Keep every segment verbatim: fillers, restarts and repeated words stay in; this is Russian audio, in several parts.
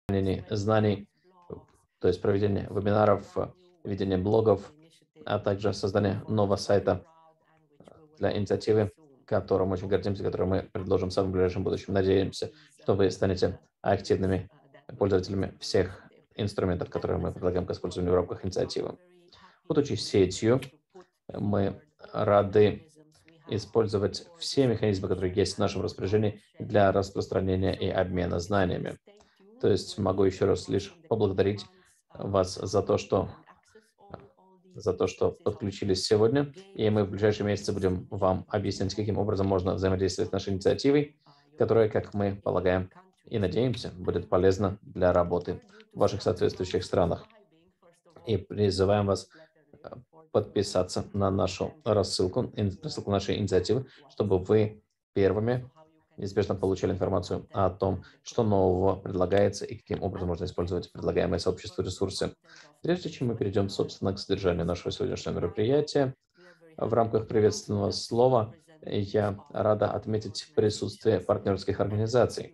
распространении знаний, то есть проведение вебинаров, ведение блогов, а также создание нового сайта для инициативы, которым очень гордимся, которую мы предложим в самом ближайшем будущем. Надеемся, что вы станете активными пользователями всех инструментов, которые мы предлагаем к использованию в рамках инициативы. Будучи сетью, мы рады использовать все механизмы, которые есть в нашем распоряжении для распространения и обмена знаниями. То есть могу еще раз лишь поблагодарить вас за то, что за то, что подключились сегодня, и мы в ближайшие месяцы будем вам объяснять, каким образом можно взаимодействовать с нашей инициативой, которая, как мы полагаем и надеемся, будет полезна для работы в ваших соответствующих странах. И призываем вас подписаться на нашу рассылку, рассылку нашей инициативы, чтобы вы первыми неизбежно получали информацию о том, что нового предлагается и каким образом можно использовать предлагаемые сообществу ресурсы. Прежде чем мы перейдем, собственно, к содержанию нашего сегодняшнего мероприятия, в рамках приветственного слова я рада отметить присутствие партнерских организаций.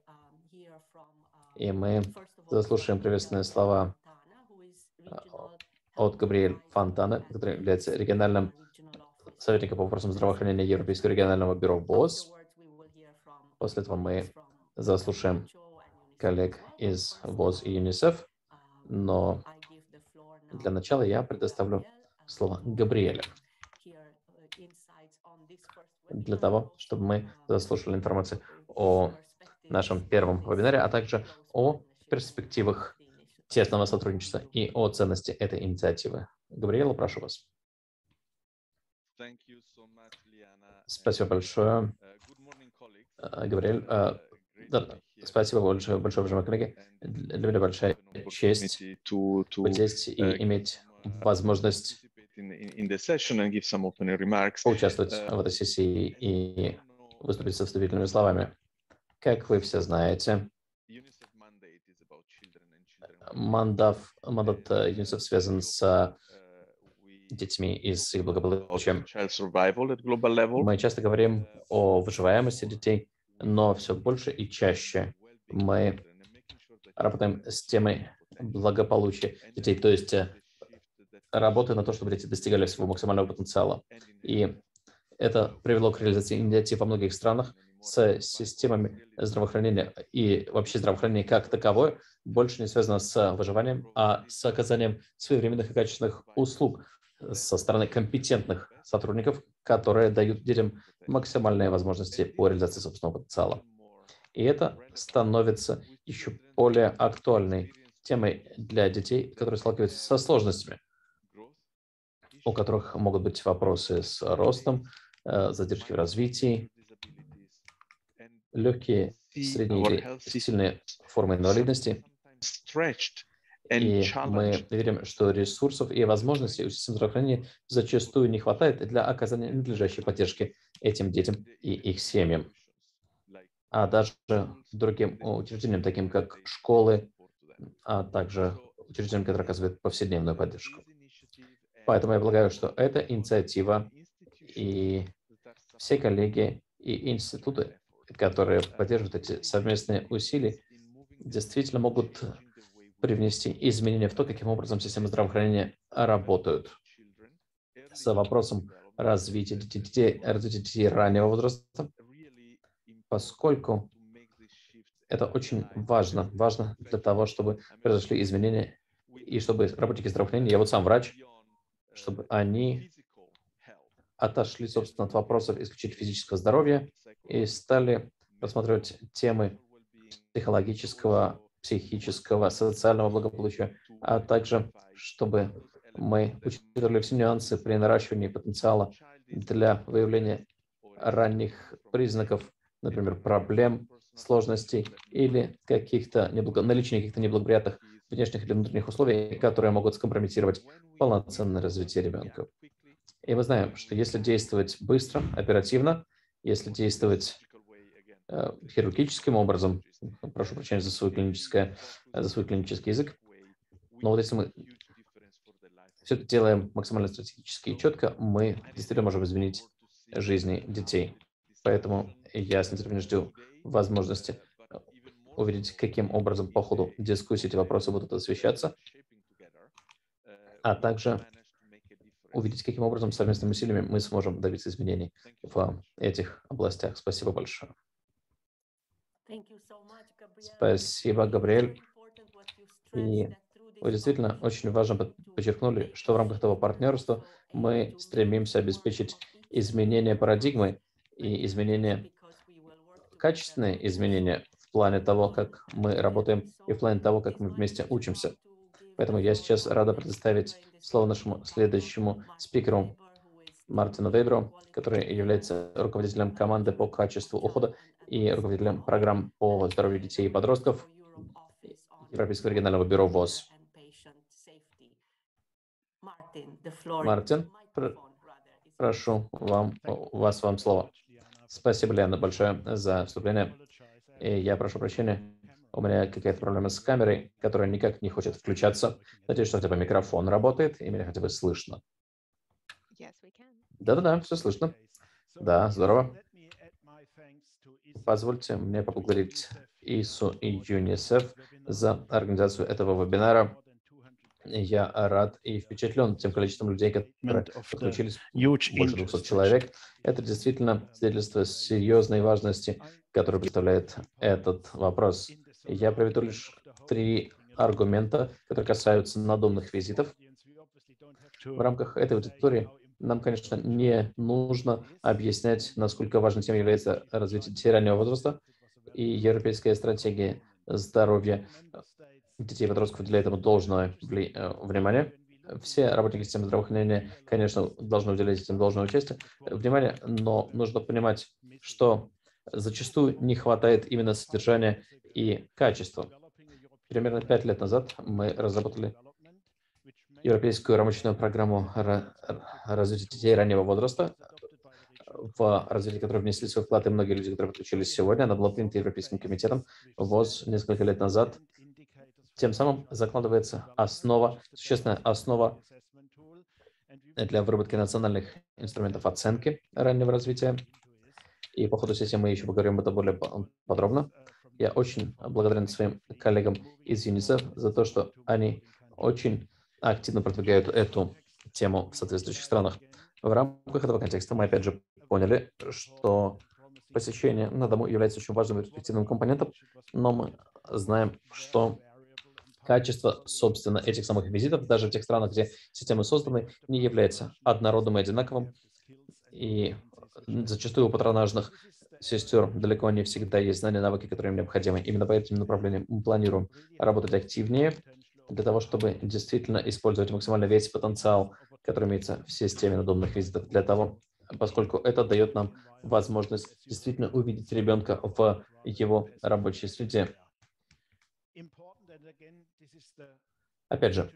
И мы заслушаем приветственные слова от Габриэль Фонтана, который является региональным советником по вопросам здравоохранения Европейского регионального бюро ВОЗ. После этого мы заслушаем коллег из ВОЗ и ЮНИСЕФ, но для начала я предоставлю слово Габриэле для того, чтобы мы заслушали информацию о нашем первом вебинаре, а также о перспективах тесного сотрудничества и о ценности этой инициативы. Габриэла, прошу вас. Спасибо большое, Габриэль. Да, спасибо большое, большое, уважаемые коллеги. Для меня большая честь быть здесь и иметь возможность поучаствовать в этой сессии и выступить со вступительными словами. Как вы все знаете, мандат, мандат ЮНИСЕФ связан с детьми и с их благополучием. Мы часто говорим о выживаемости детей, но все больше и чаще мы работаем с темой благополучия детей, то есть работаем на то, чтобы дети достигали своего максимального потенциала. И это привело к реализации инициатив во многих странах с системами здравоохранения. И вообще здравоохранение как таковое больше не связано с выживанием, а с оказанием своевременных и качественных услуг со стороны компетентных сотрудников, которые дают детям максимальные возможности по реализации собственного потенциала. И это становится еще более актуальной темой для детей, которые сталкиваются со сложностями, у которых могут быть вопросы с ростом, задержки в развитии, легкие, средние или сильные формы инвалидности. И мы верим, что ресурсов и возможностей у системы здравоохранения зачастую не хватает для оказания надлежащей поддержки этим детям и их семьям, а даже другим учреждениям, таким как школы, а также учреждениям, которые оказывают повседневную поддержку. Поэтому я полагаю, что эта инициатива и все коллеги и институты, которые поддерживают эти совместные усилия, действительно могут привнести изменения в то, каким образом системы здравоохранения работают с вопросом развития детей, развития детей раннего возраста, поскольку это очень важно, важно для того, чтобы произошли изменения и чтобы работники здравоохранения, я вот сам врач, чтобы они отошли, собственно, от вопросов исключительно физического здоровья и стали рассматривать темы психологического, психического, социального благополучия, а также чтобы мы учитывали все нюансы при наращивании потенциала для выявления ранних признаков, например, проблем, сложностей или каких-то неблаго... наличия каких-то неблагоприятных внешних или внутренних условий, которые могут скомпрометировать полноценное развитие ребенка. И мы знаем, что если действовать быстро, оперативно, если действовать э, хирургическим образом, прошу прощения за свой, клиническое, за свой клинический язык, но вот если мы все это делаем максимально стратегически и четко, мы действительно можем изменить жизни детей. Поэтому я с нетерпением жду возможности увидеть, каким образом по ходу дискуссии эти вопросы будут освещаться, а также увидеть, каким образом совместными усилиями мы сможем добиться изменений в этих областях. Спасибо большое. Спасибо, Габриэль. И вы действительно очень важно подчеркнули, что в рамках этого партнерства мы стремимся обеспечить изменение парадигмы и изменение, качественные изменения в плане того, как мы работаем и в плане того, как мы вместе учимся. Поэтому я сейчас рада предоставить слово нашему следующему спикеру Мартину Вейберу, который является руководителем команды по качеству ухода и руководителем программ по здоровью детей и подростков Европейского регионального бюро ВОЗ. Мартин, пр прошу вам, вас вам слово. Спасибо, Лена, большое за вступление. И я прошу прощения, у меня какая-то проблема с камерой, которая никак не хочет включаться. Надеюсь, что хотя бы микрофон работает, и меня хотя бы слышно. Да-да-да, все слышно. Да, здорово. Позвольте мне поблагодарить ИСУ и ЮНИСЕФ за организацию этого вебинара. Я рад и впечатлен тем количеством людей, которые подключились, больше двухсот человек. Это действительно свидетельство серьезной важности, которую представляет этот вопрос. Я приведу лишь три аргумента, которые касаются надомных визитов. В рамках этой аудитории нам, конечно, не нужно объяснять, насколько важной темой является развитие детей раннего возраста, и европейская стратегия здоровья детей и подростков уделяет этому должное внимание. Все работники системы здравоохранения, конечно, должны уделять этим должное участие, внимание, но нужно понимать, что зачастую не хватает именно содержания и качества. Примерно пять лет назад мы разработали Европейскую рамочную программу развития детей раннего возраста, в развитие которой внесли свой вклад и многие люди, которые подключились сегодня. Она была принята Европейским комитетом ВОЗ несколько лет назад. Тем самым закладывается основа, существенная основа для выработки национальных инструментов оценки раннего развития. И по ходу сессии мы еще поговорим об этом более подробно. Я очень благодарен своим коллегам из ЮНИСЕФ за то, что они очень активно продвигают эту тему в соответствующих странах. В рамках этого контекста мы опять же поняли, что посещение на дому является очень важным и перспективным компонентом, но мы знаем, что качество, собственно, этих самых визитов, даже в тех странах, где системы созданы, не является однородным и одинаковым. И зачастую у патронажных сестер далеко не всегда есть знания, навыки, которые им необходимы. Именно по этим направлениям мы планируем работать активнее для того, чтобы действительно использовать максимально весь потенциал, который имеется в системе надомных визитов, для того, поскольку это дает нам возможность действительно увидеть ребенка в его рабочей среде. Опять же,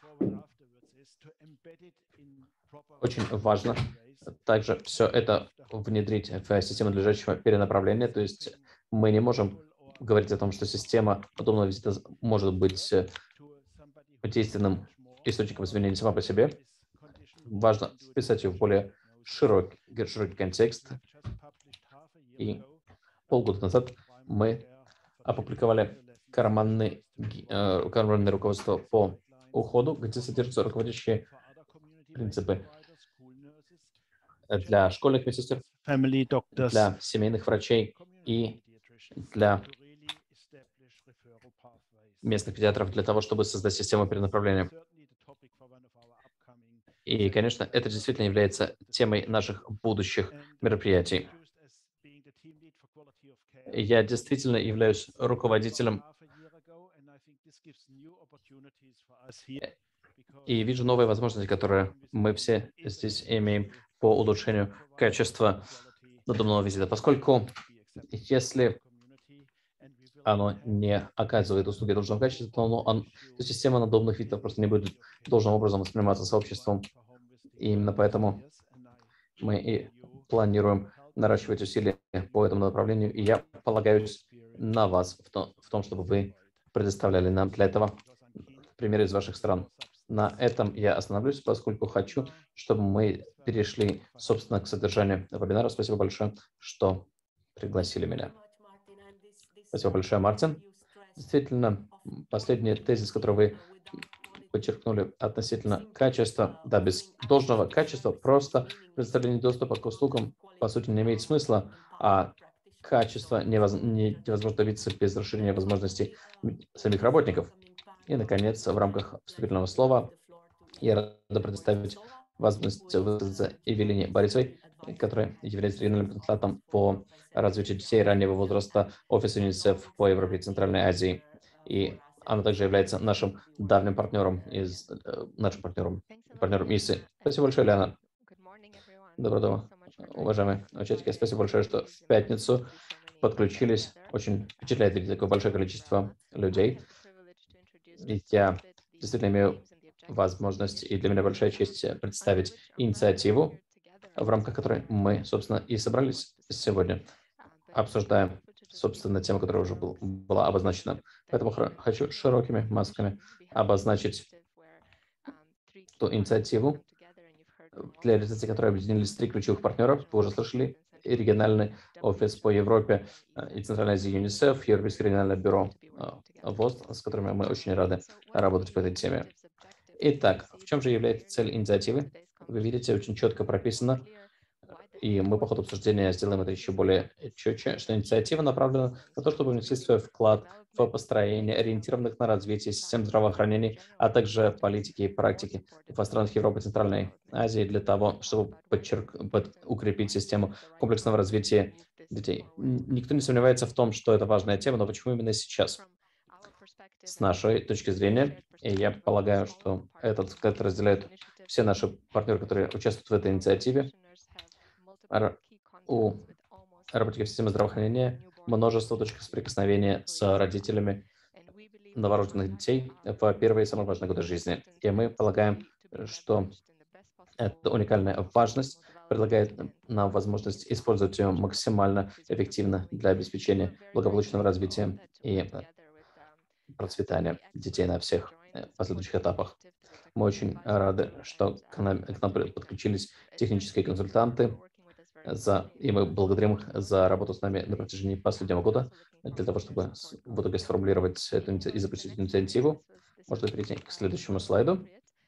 очень важно также все это внедрить в систему надлежащего перенаправления. То есть мы не можем говорить о том, что система подобного визита может быть действенным источником изменений сама по себе. Важно вписать ее в более широкий, широкий контекст. И полгода назад мы опубликовали карманное, э, карманное руководство по уходу, где содержатся руководящие принципы для школьных медсестер, для семейных врачей и для местных педиатров, для того, чтобы создать систему перенаправления. И, конечно, это действительно является темой наших будущих мероприятий. Я действительно являюсь руководителем и вижу новые возможности, которые мы все здесь имеем по улучшению качества надомного визита, поскольку если оно не оказывает услуги должного качества, то, оно, он, то система надомных визитов просто не будет должным образом восприниматься сообществом. И именно поэтому мы и планируем наращивать усилия по этому направлению, и я полагаюсь на вас в том, в том чтобы вы предоставляли нам для этого примеры из ваших стран. На этом я остановлюсь, поскольку хочу, чтобы мы перешли, собственно, к содержанию вебинара. Спасибо большое, что пригласили меня. Спасибо большое, Мартин. Действительно, последний тезис, который вы подчеркнули относительно качества, да, без должного качества просто предоставление доступа к услугам, по сути, не имеет смысла, а качество невоз- невозможно добиться без расширения возможностей самих работников. И, наконец, в рамках вступительного слова я рада предоставить возможность высказаться Эвелине Борисовой, которая является региональным консультантом по развитию детей раннего возраста офиса ЮНИСЕФ по Европе и Центральной Азии. И она также является нашим давним партнером из э, нашим партнером, партнером ИСы. Спасибо большое, Лиана. Доброго дома, уважаемые участники. Спасибо большое, что в пятницу подключились. Очень впечатляет видеть такое большое количество людей. И я действительно имею возможность, и для меня большая честь представить инициативу, в рамках которой мы, собственно, и собрались сегодня, обсуждая, собственно, тему, которая уже был, была обозначена. Поэтому хочу широкими масками обозначить ту инициативу, для реализации которой объединились три ключевых партнеров. Вы уже слышали: региональный офис по Европе и Центральной Азии ЮНИСЕФ, Европейское региональное бюро ВОЗ, с которыми мы очень рады работать по этой теме. Итак, в чем же является цель инициативы? Вы видите, очень четко прописано, и мы по ходу обсуждения сделаем это еще более четче, что инициатива направлена на то, чтобы внести свой вклад в построение ориентированных на развитие систем здравоохранения, а также политики и практики в странах Европы и Центральной Азии для того, чтобы подчерк... под... укрепить систему комплексного развития детей. Никто не сомневается в том, что это важная тема, но почему именно сейчас? С нашей точки зрения, и я полагаю, что этот взгляд разделяют все наши партнеры, которые участвуют в этой инициативе, у работников системы здравоохранения множество точек соприкосновения с родителями новорожденных детей в первые и самые важные годы жизни. И мы полагаем, что эта уникальная важность предлагает нам возможность использовать ее максимально эффективно для обеспечения благополучного развития и процветания детей на всех последующих этапах. Мы очень рады, что к нам, к нам подключились технические консультанты, за, и мы благодарим их за работу с нами на протяжении последнего года для того, чтобы в итоге сформулировать эту и запустить инициативу. Можно перейти к следующему слайду.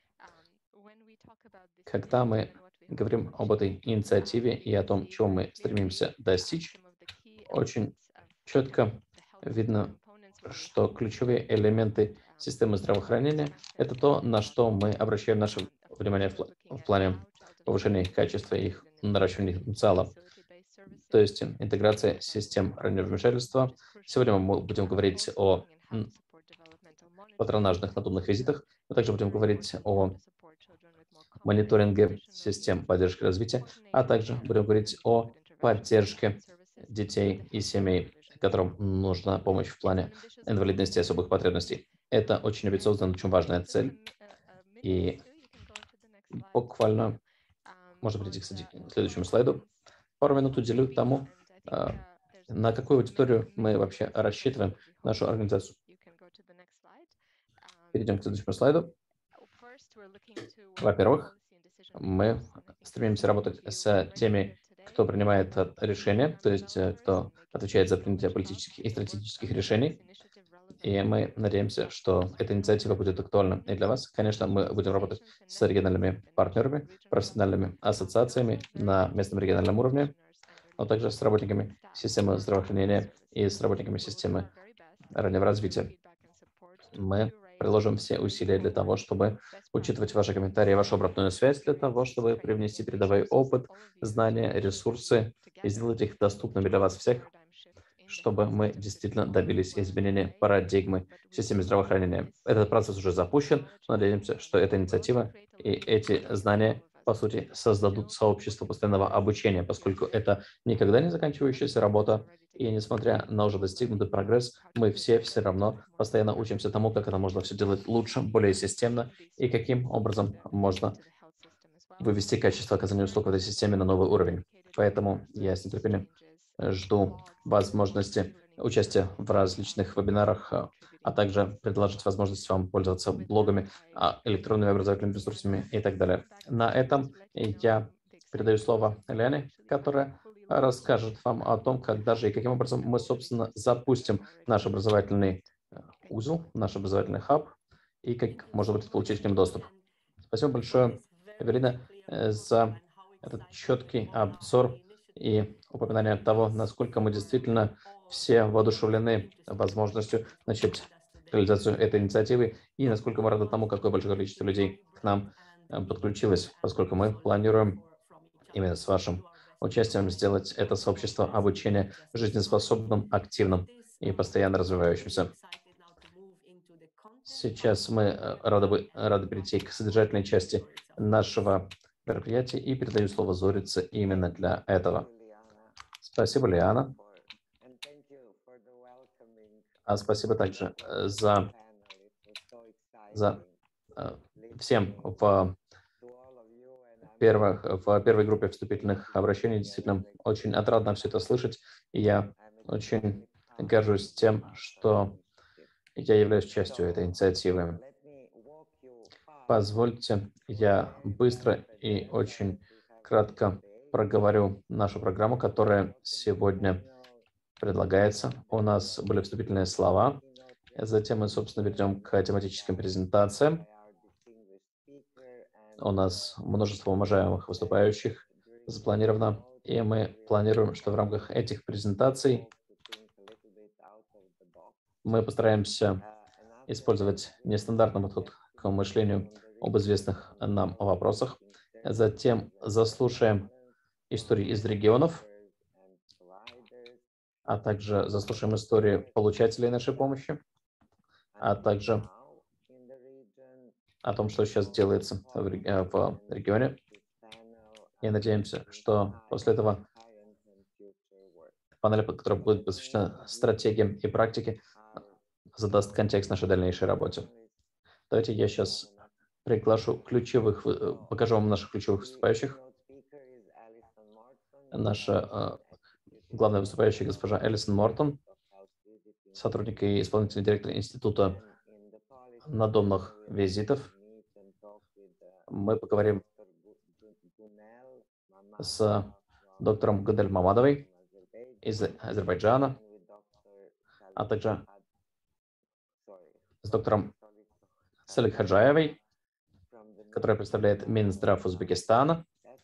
Когда мы говорим об этой инициативе и о том, чего мы стремимся достичь, очень четко видно, что ключевые элементы системы здравоохранения – это то, на что мы обращаем наше внимание в плане повышения их качества и их наращивания их потенциала. То есть интеграция систем раннего вмешательства. Сегодня мы будем говорить о патронажных надомных визитах. Мы также будем говорить о мониторинге систем поддержки развития, а также будем говорить о поддержке детей и семей, которым нужна помощь в плане инвалидности и особых потребностей. Это очень амбициозная, очень важная цель. И буквально, можно перейти, кстати, к следующему слайду. Пару минут уделю тому, на какую аудиторию мы вообще рассчитываем нашу организацию. Перейдем к следующему слайду. Во-первых, мы стремимся работать с теми, кто принимает решения, то есть кто отвечает за принятие политических и стратегических решений. И мы надеемся, что эта инициатива будет актуальна и для вас. Конечно, мы будем работать с региональными партнерами, профессиональными ассоциациями на местном региональном уровне, но также с работниками системы здравоохранения и с работниками системы раннего развития. Мы приложим все усилия для того, чтобы учитывать ваши комментарии, вашу обратную связь, для того, чтобы привнести передовой опыт, знания, ресурсы и сделать их доступными для вас всех, чтобы мы действительно добились изменения парадигмы в системе здравоохранения. Этот процесс уже запущен. Надеемся, что эта инициатива и эти знания, по сути, создадут сообщество постоянного обучения, поскольку это никогда не заканчивающаяся работа. И несмотря на уже достигнутый прогресс, мы все все равно постоянно учимся тому, как это можно все делать лучше, более системно, и каким образом можно вывести качество оказания услуг в этой системе на новый уровень. Поэтому я с нетерпением жду возможности участия в различных вебинарах, а также предложить возможность вам пользоваться блогами, электронными образовательными ресурсами и так далее. На этом я передаю слово Лене, которая расскажет вам о том, как даже и каким образом мы, собственно, запустим наш образовательный узел, наш образовательный хаб, и как можно будет получить к ним доступ. Спасибо большое, Эвелина, за этот четкий обзор и упоминание того, насколько мы действительно все воодушевлены возможностью начать реализацию этой инициативы и насколько мы рады тому, какое большое количество людей к нам подключилось, поскольку мы планируем именно с вашим участием сделать это сообщество обучения жизнеспособным, активным и постоянно развивающимся. Сейчас мы рады, бы, рады перейти к содержательной части нашего мероприятия и передаю слово Зорице именно для этого. Спасибо, Лиана. А спасибо также за, за всем в, первых, в первой группе вступительных обращений. Действительно, очень отрадно все это слышать. И я очень горжусь тем, что я являюсь частью этой инициативы. Позвольте, я быстро и очень кратко проговорю нашу программу, которая сегодня предлагается. У нас были вступительные слова. Затем мы, собственно, перейдем к тематическим презентациям. У нас множество уважаемых выступающих запланировано, и мы планируем, что в рамках этих презентаций мы постараемся использовать нестандартный подход к мышлению об известных нам вопросах. Затем заслушаем истории из регионов, а также заслушаем истории получателей нашей помощи, а также о том, что сейчас делается в регионе. И надеемся, что после этого панель, которая будет посвящена стратегиям и практике, задаст контекст нашей дальнейшей работе. Давайте я сейчас приглашу ключевых, покажу вам наших ключевых выступающих. Наша главная выступающая госпожа Элисон Мортон, сотрудник и исполнительный директор Института надомных визитов. Мы поговорим с доктором Гудель Мамадовой из Азербайджана, а также с доктором Салик Хаджаевой, которая представляет Минздрав Узбекистана.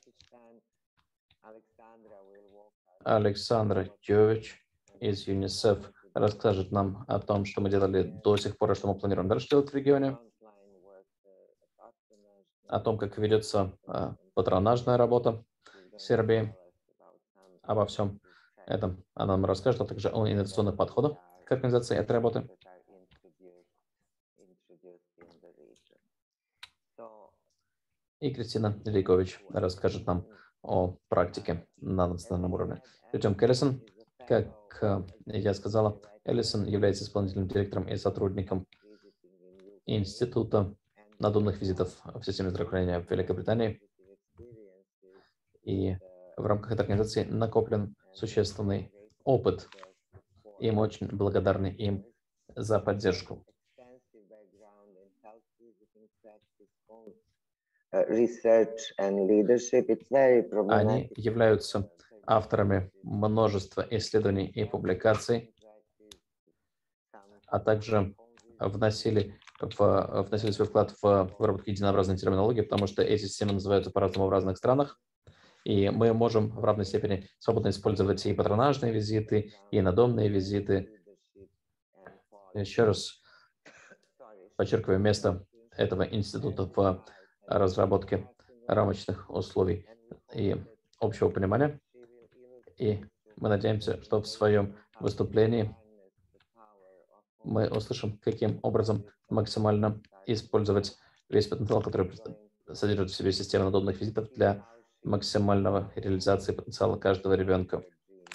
Александра Тёвич из ЮНИСЕФ расскажет нам о том, что мы делали до сих пор и что мы планируем дальше делать в регионе, о том, как ведется патронажная работа в Сербии. Обо всем этом она нам расскажет, а также о инновационных подходах к организации этой работы. И Кристина Лейкович расскажет нам о практике на национальном уровне. Перейдем к Элисон. Как я сказала, Элисон является исполнительным директором и сотрудником Института надомных визитов в системе здравоохранения в Великобритании. И в рамках этой организации накоплен существенный опыт. И мы очень благодарны им за поддержку. Они являются авторами множества исследований и публикаций, а также вносили, в, вносили свой вклад в выработку единообразной терминологии, потому что эти системы называются по-разному в разных странах, и мы можем в равной степени свободно использовать и патронажные визиты, и надомные визиты. Еще раз подчеркиваю место этого института в разработке рамочных условий и общего понимания. И мы надеемся, что в своем выступлении мы услышим, каким образом максимально использовать весь потенциал, который содержит в себе система надомных визитов для максимального реализации потенциала каждого ребенка.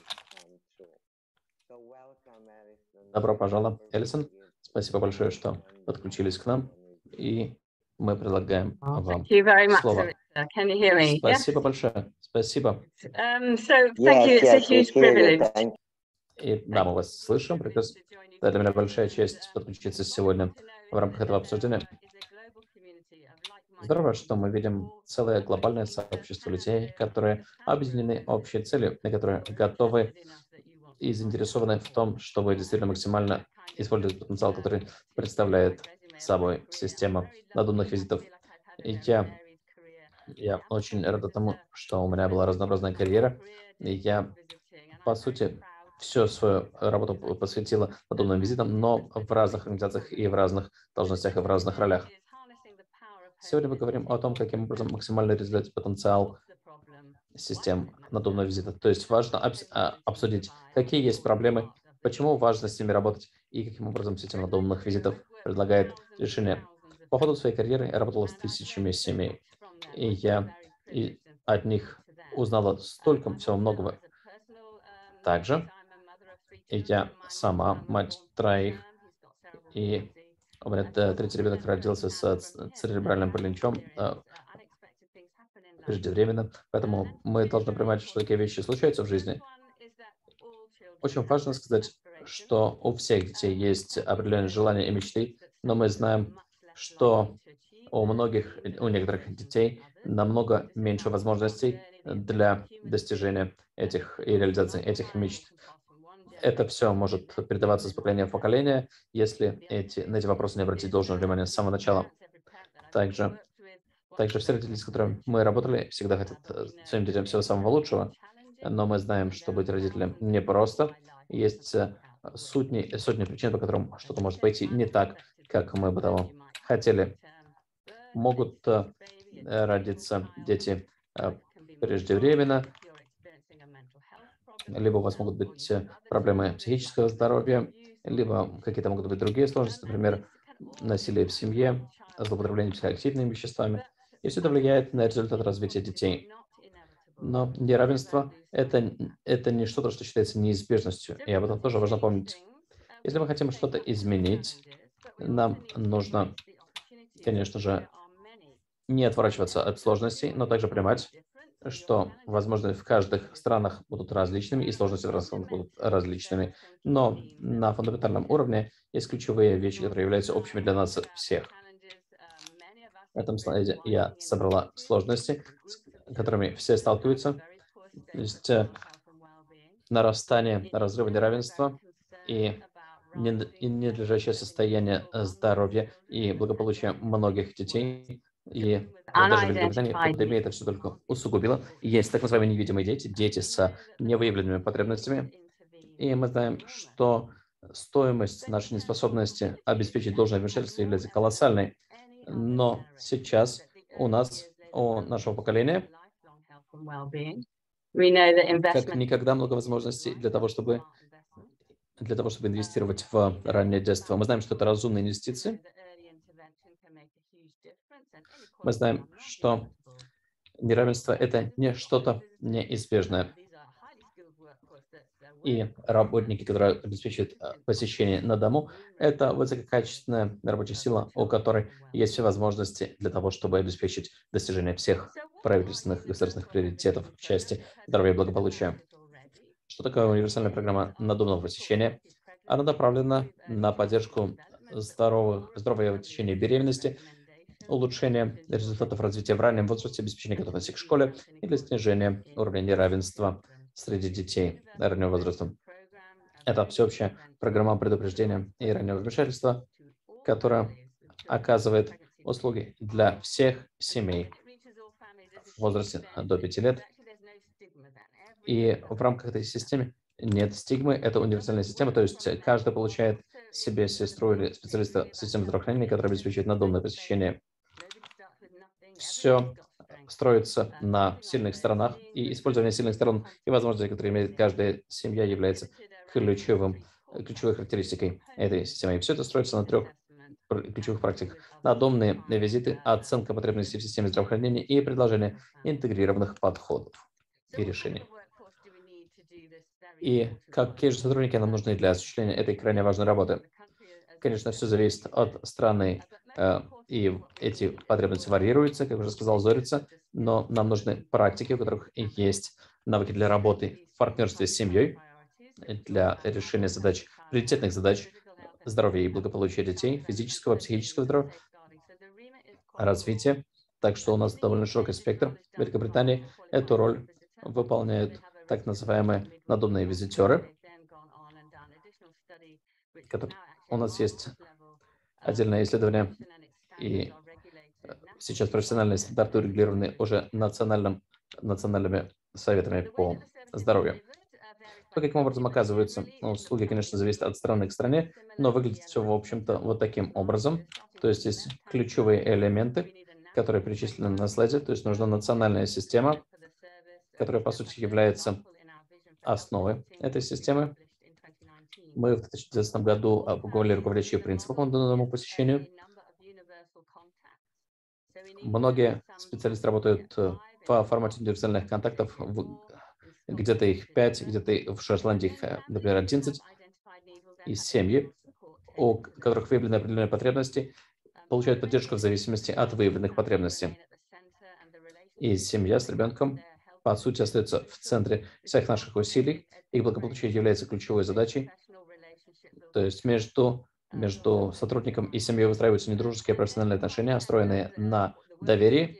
Добро пожаловать, Элисон. Спасибо большое, что подключились к нам. И мы предлагаем Oh, вам thank you very much, слово. Sarita. Can you hear me? Спасибо Yes. большое. Спасибо. Um, so, thank you. Yes, It's a yes, we huge hear you. privilege. Thank И да, мы вас слышим. Прекрасно. Да, для меня большая честь подключиться сегодня в рамках этого обсуждения. Здорово, что мы видим целое глобальное сообщество людей, которые объединены общей целью, и которые готовы и заинтересованы в том, чтобы действительно максимально использовать потенциал, который представляет собой система надомных визитов. И я, я очень рада тому, что у меня была разнообразная карьера. И я, по сути, всю свою работу посвятила подобным визитам, но в разных организациях и в разных должностях и в разных ролях. Сегодня мы говорим о том, каким образом максимально реализовать потенциал систем надомного визита. То есть важно обсудить, какие есть проблемы, почему важно с ними работать и каким образом система надомных визитов предлагает решение. По ходу своей карьеры я работала с тысячами семей, и я и от них узнала столько всего многого. Также я сама мать троих, и у меня третий ребенок родился с церебральным параличом преждевременно, поэтому мы должны понимать, что такие вещи случаются в жизни. Очень важно сказать, что у всех детей есть определенные желания и мечты, но мы знаем, что у многих, у некоторых детей намного меньше возможностей для достижения этих и реализации этих мечт. Это все может передаваться с поколения в поколение, если эти, на эти вопросы не обратить должное внимание с самого начала. Также, также все родители, с которыми мы работали, всегда хотят своим детям всего самого лучшего, но мы знаем, что быть родителем непросто. Есть сотни, сотни причин, по которым что-то может пойти не так, как мы бы того хотели. Могут родиться дети преждевременно, либо у вас могут быть проблемы психического здоровья, либо какие-то могут быть другие сложности, например, насилие в семье, злоупотребление психоактивными веществами. И все это влияет на результат развития детей. Но неравенство это, – это не что-то, что считается неизбежностью, и об этом тоже важно помнить. Если мы хотим что-то изменить, нам нужно, конечно же, не отворачиваться от сложностей, но также понимать, что возможности в каждых странах будут различными, и сложности в разных странах будут различными. Но на фундаментальном уровне есть ключевые вещи, которые являются общими для нас всех. В этом слайде я собрала сложности, с которыми все сталкиваются. То есть нарастание разрыва неравенства и ненадлежащее состояние здоровья и благополучия многих детей. И даже в Великобритании пандемия это все только усугубила. Есть так называемые невидимые дети, дети с невыявленными потребностями. И мы знаем, что стоимость нашей неспособности обеспечить должное вмешательство является колоссальной. Но сейчас у нас, у нашего поколения, как никогда много возможностей для того, чтобы для того, чтобы инвестировать в раннее детство. Мы знаем, что это разумные инвестиции. Мы знаем, что неравенство – это не что-то неизбежное. И работники, которые обеспечивают посещение на дому, это высококачественная рабочая сила, у которой есть все возможности для того, чтобы обеспечить достижение всех правительственных и государственных приоритетов в части здоровья и благополучия. Что такое универсальная программа надомного посещения? Она направлена на поддержку здорового, здорового течения беременности, улучшение результатов развития в раннем возрасте, обеспечение готовности к школе и для снижения уровня неравенства среди детей раннего возраста. Это всеобщая программа предупреждения и раннего вмешательства, которая оказывает услуги для всех семей в возрасте до пяти лет. И в рамках этой системы нет стигмы, это универсальная система, то есть каждый получает себе сестру или специалиста системы здравоохранения, который обеспечивает надомное посещение. Все строится на сильных сторонах, и использование сильных сторон и возможностей, которые имеет каждая семья, является ключевым, ключевой характеристикой этой системы. И все это строится на трех ключевых практиках. Надомные визиты, оценка потребностей в системе здравоохранения и предложение интегрированных подходов и решений. И какие же сотрудники нам нужны для осуществления этой крайне важной работы? Конечно, все зависит от страны, и эти потребности варьируются, как уже сказал Зорица, но нам нужны практики, у которых есть навыки для работы в партнерстве с семьей, для решения задач, приоритетных задач здоровья и благополучия детей, физического, психического здоровья, развития. Так что у нас довольно широкий спектр. В Великобритании эту роль выполняют так называемые надомные визитеры, которые, у нас есть отдельное исследование, и сейчас профессиональные стандарты урегулированы уже национальным, национальными советами по здоровью. То, каким образом оказываются услуги, конечно, зависит от страны к стране, но выглядит все, в общем-то, вот таким образом. То есть есть ключевые элементы, которые перечислены на слайде. То есть нужна национальная система, которая, по сути, является основой этой системы. Мы в две тысячи девятнадцатом году опубликовали руководящие принципы по модульному посещению. Многие специалисты работают в формате универсальных контактов, где-то их пять, где-то в Шотландии их, например, одиннадцать. И семьи, у которых выявлены определенные потребности, получают поддержку в зависимости от выявленных потребностей. И семья с ребенком, по сути, остается в центре всех наших усилий. Их благополучие является ключевой задачей. То есть между, между сотрудником и семьей выстраиваются недружеские профессиональные отношения, построенные на доверии.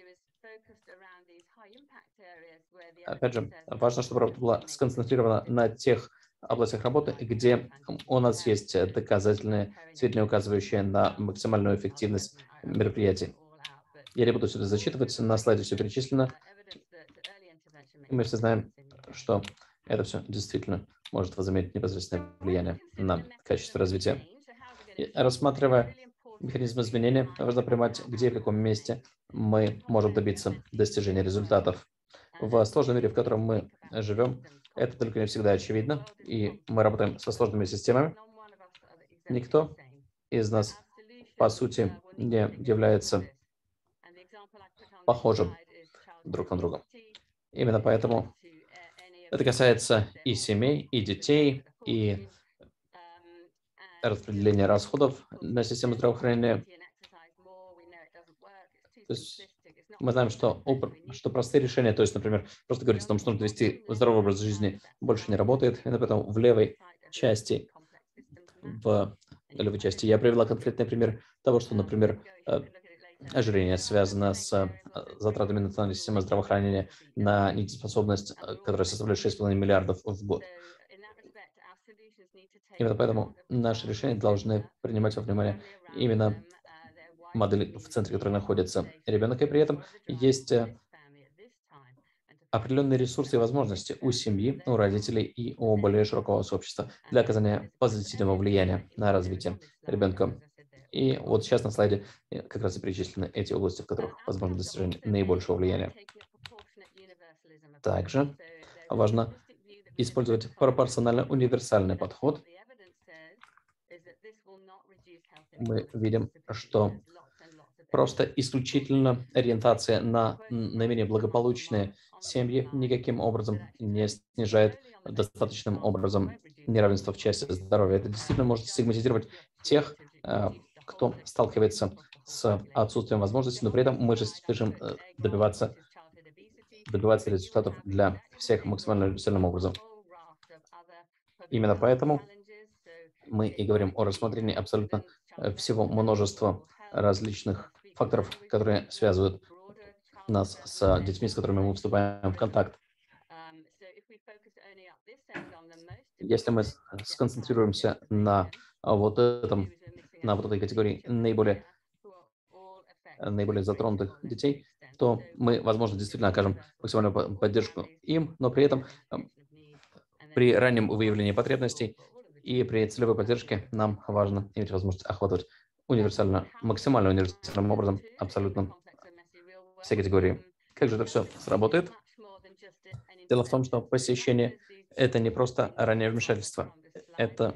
Опять же, важно, чтобы работа была сконцентрирована на тех областях работы, где у нас есть доказательные сведения, указывающие на максимальную эффективность мероприятий. Я не буду сюда зачитывать, на слайде все перечислено. Мы все знаем, что это все действительно может возыметь непосредственное влияние на качество развития. И рассматривая механизм изменения, важно понимать, где и в каком месте мы можем добиться достижения результатов. В сложном мире, в котором мы живем, это далеко не всегда очевидно, и мы работаем со сложными системами. Никто из нас, по сути, не является похожим друг на друга. Именно поэтому это касается и семей, и детей, и распределения расходов на систему здравоохранения. То есть мы знаем, что, что простые решения, то есть, например, просто говорить о том, что нужно вести здоровый образ жизни, больше не работает. И поэтому в левой части, в левой части я привела конкретный пример того, что, например, ожирение связано с затратами национальной системы здравоохранения на недееспособность, которая составляет шесть с половиной миллиардов в год. Именно поэтому наши решения должны принимать во внимание именно модель, в центре которой находится ребенок, и при этом есть определенные ресурсы и возможности у семьи, у родителей и у более широкого сообщества для оказания позитивного влияния на развитие ребенка. И вот сейчас на слайде как раз и перечислены эти области, в которых возможно достижение наибольшего влияния. Также важно использовать пропорционально универсальный подход. Мы видим, что просто исключительно ориентация на наименее благополучные семьи никаким образом не снижает достаточным образом неравенство в части здоровья. Это действительно может стигматизировать тех, кто сталкивается с отсутствием возможностей, но при этом мы же спешим добиваться, добиваться результатов для всех максимально универсальным образом. Именно поэтому мы и говорим о рассмотрении абсолютно всего множества различных факторов, которые связывают нас с детьми, с которыми мы вступаем в контакт. Если мы сконцентрируемся на вот этом, на вот этой категории наиболее, наиболее затронутых детей, то мы, возможно, действительно окажем максимальную поддержку им, но при этом при раннем выявлении потребностей и при целевой поддержке нам важно иметь возможность охватывать универсально, максимально универсальным образом абсолютно все категории. Как же это все сработает? Дело в том, что посещение – это не просто раннее вмешательство. Это,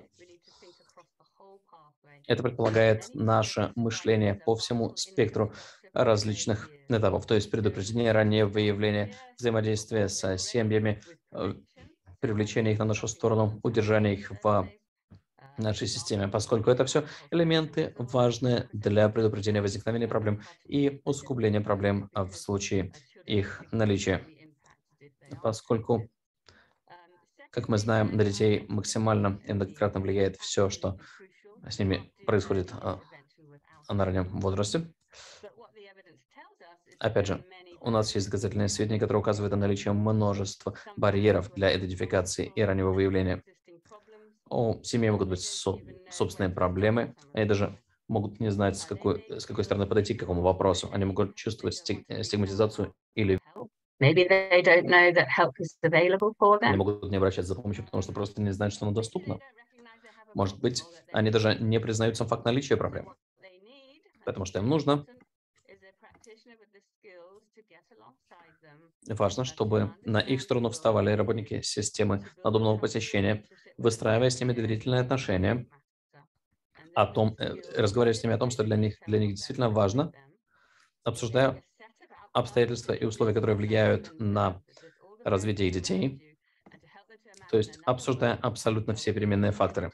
это предполагает наше мышление по всему спектру различных этапов, то есть предупреждение, раннее выявление, взаимодействие с семьями, привлечение их на нашу сторону, удержание их в нашей системе, поскольку это все элементы важные для предупреждения возникновения проблем и усугубления проблем в случае их наличия. Поскольку, как мы знаем, на детей максимально и многократно влияет все, что с ними происходит на раннем возрасте. Опять же, у нас есть доказательные сведения, которые указывают на наличие множества барьеров для идентификации и раннего выявления У семьи могут быть со- собственные проблемы. Они даже могут не знать, с какой, с какой стороны подойти к какому вопросу. Они могут чувствовать стиг- э, стигматизацию или Maybe they don't know that help is available for они them. могут не обращаться за помощью, потому что просто не знают, что оно доступно. Может быть, они даже не признают сам факт наличия проблемы, потому что им нужно. Важно, чтобы на их сторону вставали работники системы надомного посещения, выстраивая с ними доверительные отношения, о том, э, разговаривая с ними о том, что для них, для них действительно важно, обсуждая обстоятельства и условия, которые влияют на развитие их детей, то есть обсуждая абсолютно все переменные факторы,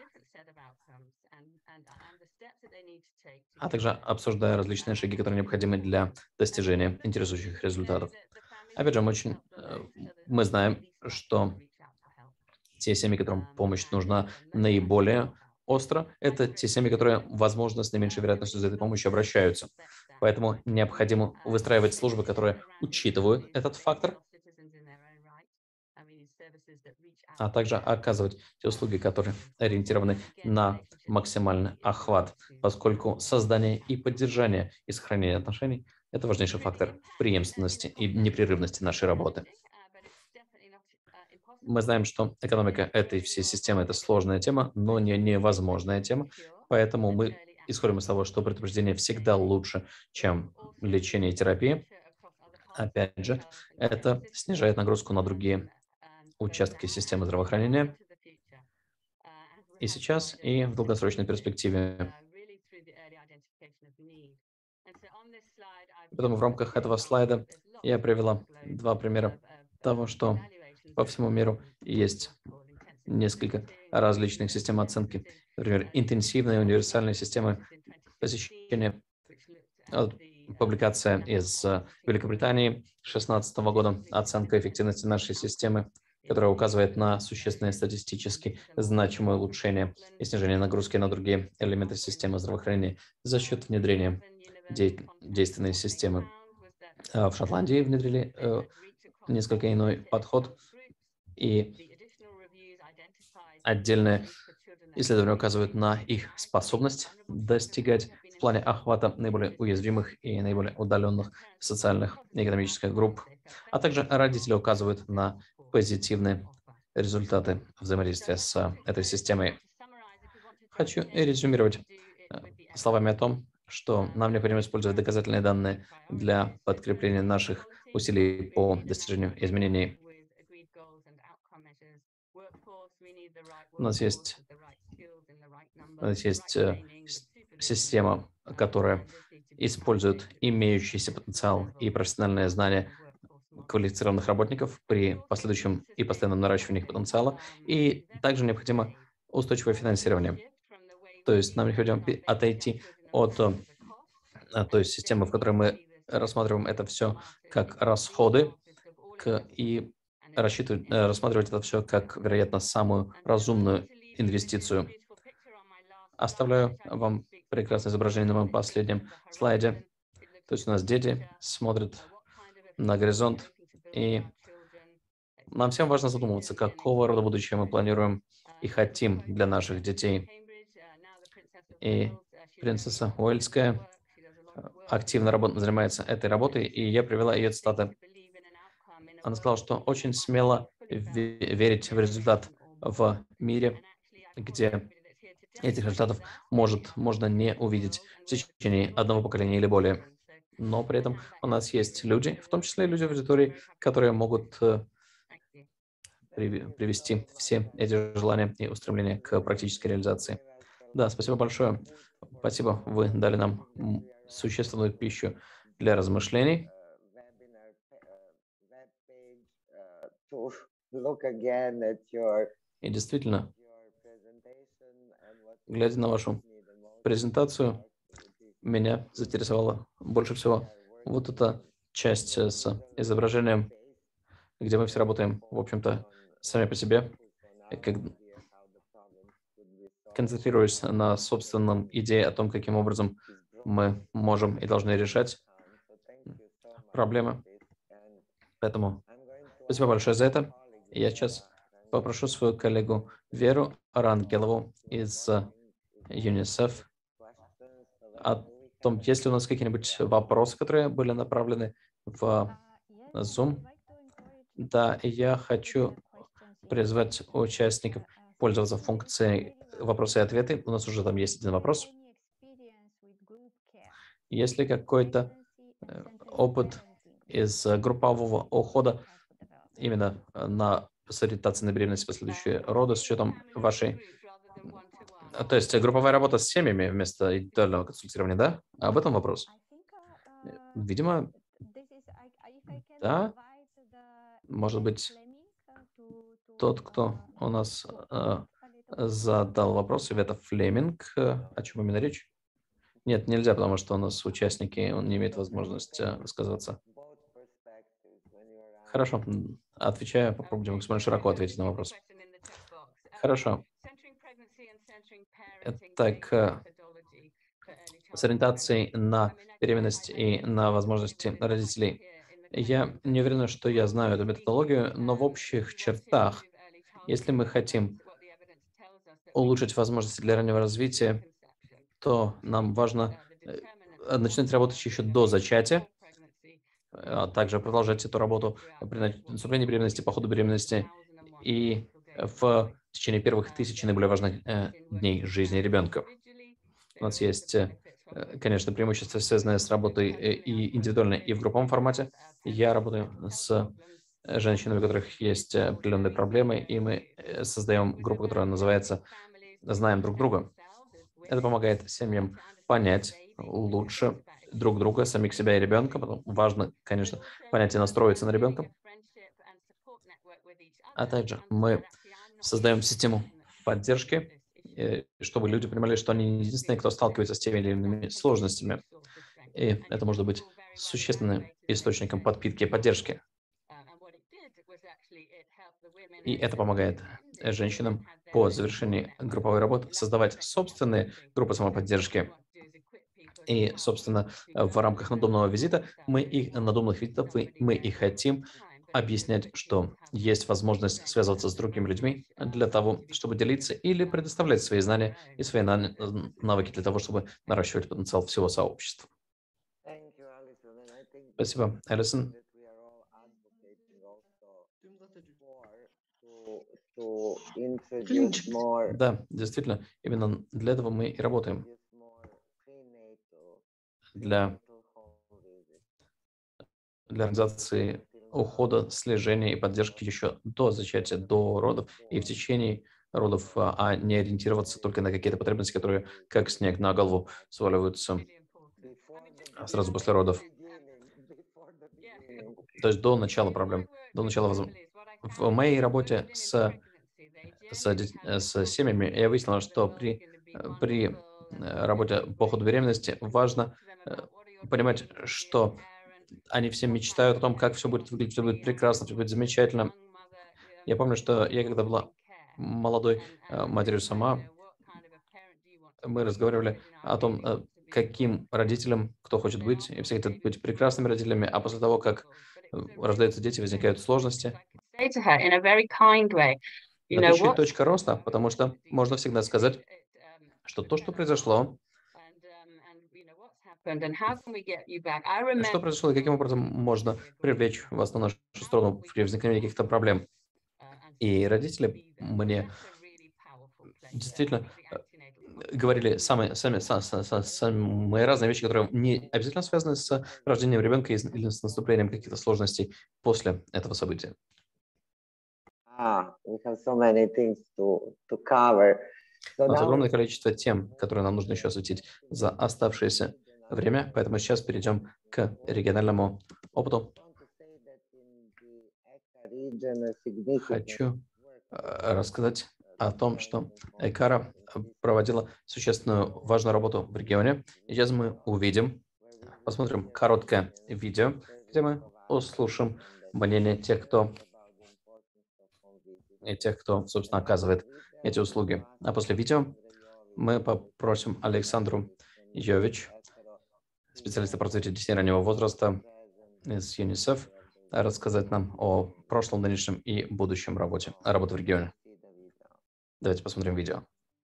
а также обсуждая различные шаги, которые необходимы для достижения интересующих их результатов. Опять же, мы очень, э, мы знаем, что те семьи, которым помощь нужна наиболее остро, это те семьи, которые, возможно, с наименьшей вероятностью за этой помощью обращаются. Поэтому необходимо выстраивать службы, которые учитывают этот фактор, а также оказывать те услуги, которые ориентированы на максимальный охват, поскольку создание и поддержание и сохранение отношений– это важнейший фактор преемственности и непрерывности нашей работы. Мы знаем, что экономика этой всей системы– это сложная тема, но не невозможная тема, поэтому мы исходим из того, что предупреждение всегда лучше, чем лечение и терапия. Опять же, это снижает нагрузку на другие участки системы здравоохранения и сейчас, и в долгосрочной перспективе. Поэтому в рамках этого слайда я привела два примера того, что по всему миру есть несколько различных систем оценки. Например, интенсивные универсальные системы посещения. Вот публикация из э, Великобритании две тысячи шестнадцатого года, оценка эффективности нашей системы, которая указывает на существенные статистически значимые улучшения и снижение нагрузки на другие элементы системы здравоохранения за счет внедрения де- действенной системы. А в Шотландии внедрили э, несколько иной подход, и отдельные исследования указывают на их способность достигать в плане охвата наиболее уязвимых и наиболее удаленных социальных и экономических групп, а также родители указывают на позитивные результаты взаимодействия с этой системой. Хочу резюмировать э, словами о том, что нам необходимо использовать доказательные данные для подкрепления наших усилий по достижению изменений. У нас есть, у нас есть э, с- система, которая использует имеющийся потенциал и профессиональные знания квалифицированных работников при последующем и постоянном наращивании их потенциала. И также необходимо устойчивое финансирование. То есть нам необходимо пе- отойти от э, а, той системы, в которой мы рассматриваем это все как расходы, к, и рассчитывать, э, рассматривать это все как, вероятно, самую разумную инвестицию. Оставляю вам прекрасное изображение на моем последнем слайде. То есть у нас дети смотрят на горизонт, и нам всем важно задумываться, какого рода будущее мы планируем и хотим для наших детей. И принцесса Уэльская э, активно работ- занимается этой работой, и я привела ее цитаты. Она сказала, что очень смело ве- верить в результат в мире, где этих результатов может, можно не увидеть в течение одного поколения или более. Но при этом у нас есть люди, в том числе и люди в аудитории, которые могут э, приви- привести все эти желания и устремления к практической реализации. Да, спасибо большое. Спасибо, вы дали нам м, существенную пищу для размышлений. И действительно, глядя на вашу презентацию, меня заинтересовала больше всего вот эта часть э, с изображением, где мы все работаем, в общем-то, сами по себе, и как- концентрируясь на собственном идее о том, каким образом мы можем и должны решать проблемы. Поэтому спасибо большое за это. И я сейчас попрошу свою коллегу Веру Рангелову из ЮНИСЕФ о том, есть ли у нас какие-нибудь вопросы, которые были направлены в Zoom. Да, и я хочу призвать участников пользоваться функцией вопросы и ответы. У нас уже там есть один вопрос. Есть ли какой-то опыт из группового ухода именно на с ориентацией на беременность и последующие роды с учетом вашей... То есть групповая работа с семьями вместо индивидуального консультирования, да? Об этом вопрос? Видимо, да. Может быть, тот, кто у нас э, задал вопрос, это Флеминг. О чем именно речь? Нет, нельзя, потому что у нас участники, он не имеет возможности высказываться. Хорошо, отвечаю, попробуем максимально широко ответить на вопрос. Хорошо. Так, с ориентацией на беременность и на возможности родителей. Я не уверен, что я знаю эту методологию, но в общих чертах, если мы хотим улучшить возможности для раннего развития, то нам важно начинать работать еще до зачатия, а также продолжать эту работу при наступлении беременности, по ходу беременности и в течение первых тысячи наиболее важных э, дней жизни ребенка. У нас есть, э, конечно, преимущества, связанные с работой и индивидуально, и в групповом формате. Я работаю с женщинами, у которых есть определенные проблемы, и мы создаем группу, которая называется «Знаем друг друга». Это помогает семьям понять лучше друг друга, самих себя и ребенка. Потом важно, конечно, понять и настроиться на ребенка. А также мы создаем систему поддержки, чтобы люди понимали, что они не единственные, кто сталкивается с теми или иными сложностями. И это может быть существенным источником подпитки и поддержки. И это помогает женщинам по завершении групповой работы создавать собственные группы самоподдержки. И, собственно, в рамках надомного визита мы их, надомных визитов мы и хотим объяснять, что есть возможность связываться с другими людьми для того, чтобы делиться или предоставлять свои знания и свои навыки для того, чтобы наращивать потенциал всего сообщества. Спасибо, Алисон. Да, действительно, именно для этого мы и работаем. Для, для организации ухода, слежения и поддержки еще до зачатия, до родов и в течение родов, а не ориентироваться только на какие-то потребности, которые как снег на голову сваливаются сразу после родов. То есть до начала проблем, до начала возможностей. В моей работе с, с, с семьями я выяснила, что при, при работе по ходу беременности важно понимать, что они все мечтают о том, как все будет выглядеть, все будет прекрасно, все будет замечательно. Я помню, что я когда была молодой матерью сама, мы разговаривали о том, каким родителям кто хочет быть, и все хотят быть прекрасными родителями, а после того, как рождаются дети, возникают сложности. Это еще и точка роста, потому что можно всегда сказать, что то, что произошло, что произошло и каким образом можно привлечь вас на нашу сторону при возникновении каких-то проблем. И родители мне действительно говорили самые, сами, сами, самые разные вещи, которые не обязательно связаны с рождением ребенка или с наступлением каких-то сложностей после этого события. Ah, we have so many things to, to cover. So У нас now... огромное количество тем, которые нам нужно еще осветить за оставшееся время, поэтому сейчас перейдем к региональному опыту. Хочу рассказать о том, что ЭКАРА проводила существенную важную работу в регионе. Сейчас мы увидим, посмотрим короткое видео, где мы услышим мнение тех, кто и тех, кто, собственно, оказывает эти услуги. А после видео мы попросим Александру Йович, специалиста по развитию детей раннего возраста из ЮНИСЕФ, рассказать нам о прошлом, нынешнем и будущем работе, работы в регионе. Давайте посмотрим видео.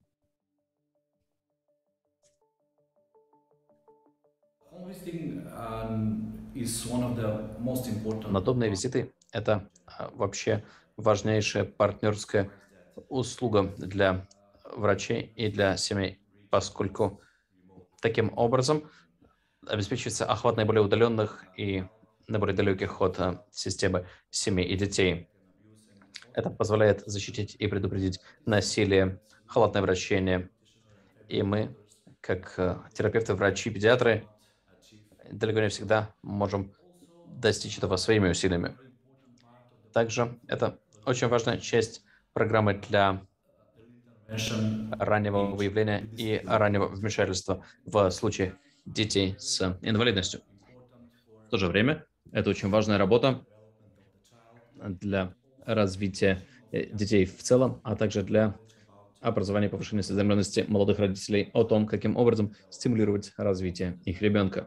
Надомные визиты – это вообще важнейшая партнерская услуга для врачей и для семей, поскольку таким образом обеспечивается охват наиболее удаленных и наиболее далеких от системы семей и детей. Это позволяет защитить и предупредить насилие, халатное обращение. И мы, как терапевты, врачи, педиатры, далеко не всегда можем достичь этого своими усилиями. Также это очень важная часть программы для раннего выявления и раннего вмешательства в случае детей с инвалидностью. В то же время это очень важная работа для развития детей в целом, а также для образования и повышения осведомленности молодых родителей о том, каким образом стимулировать развитие их ребенка.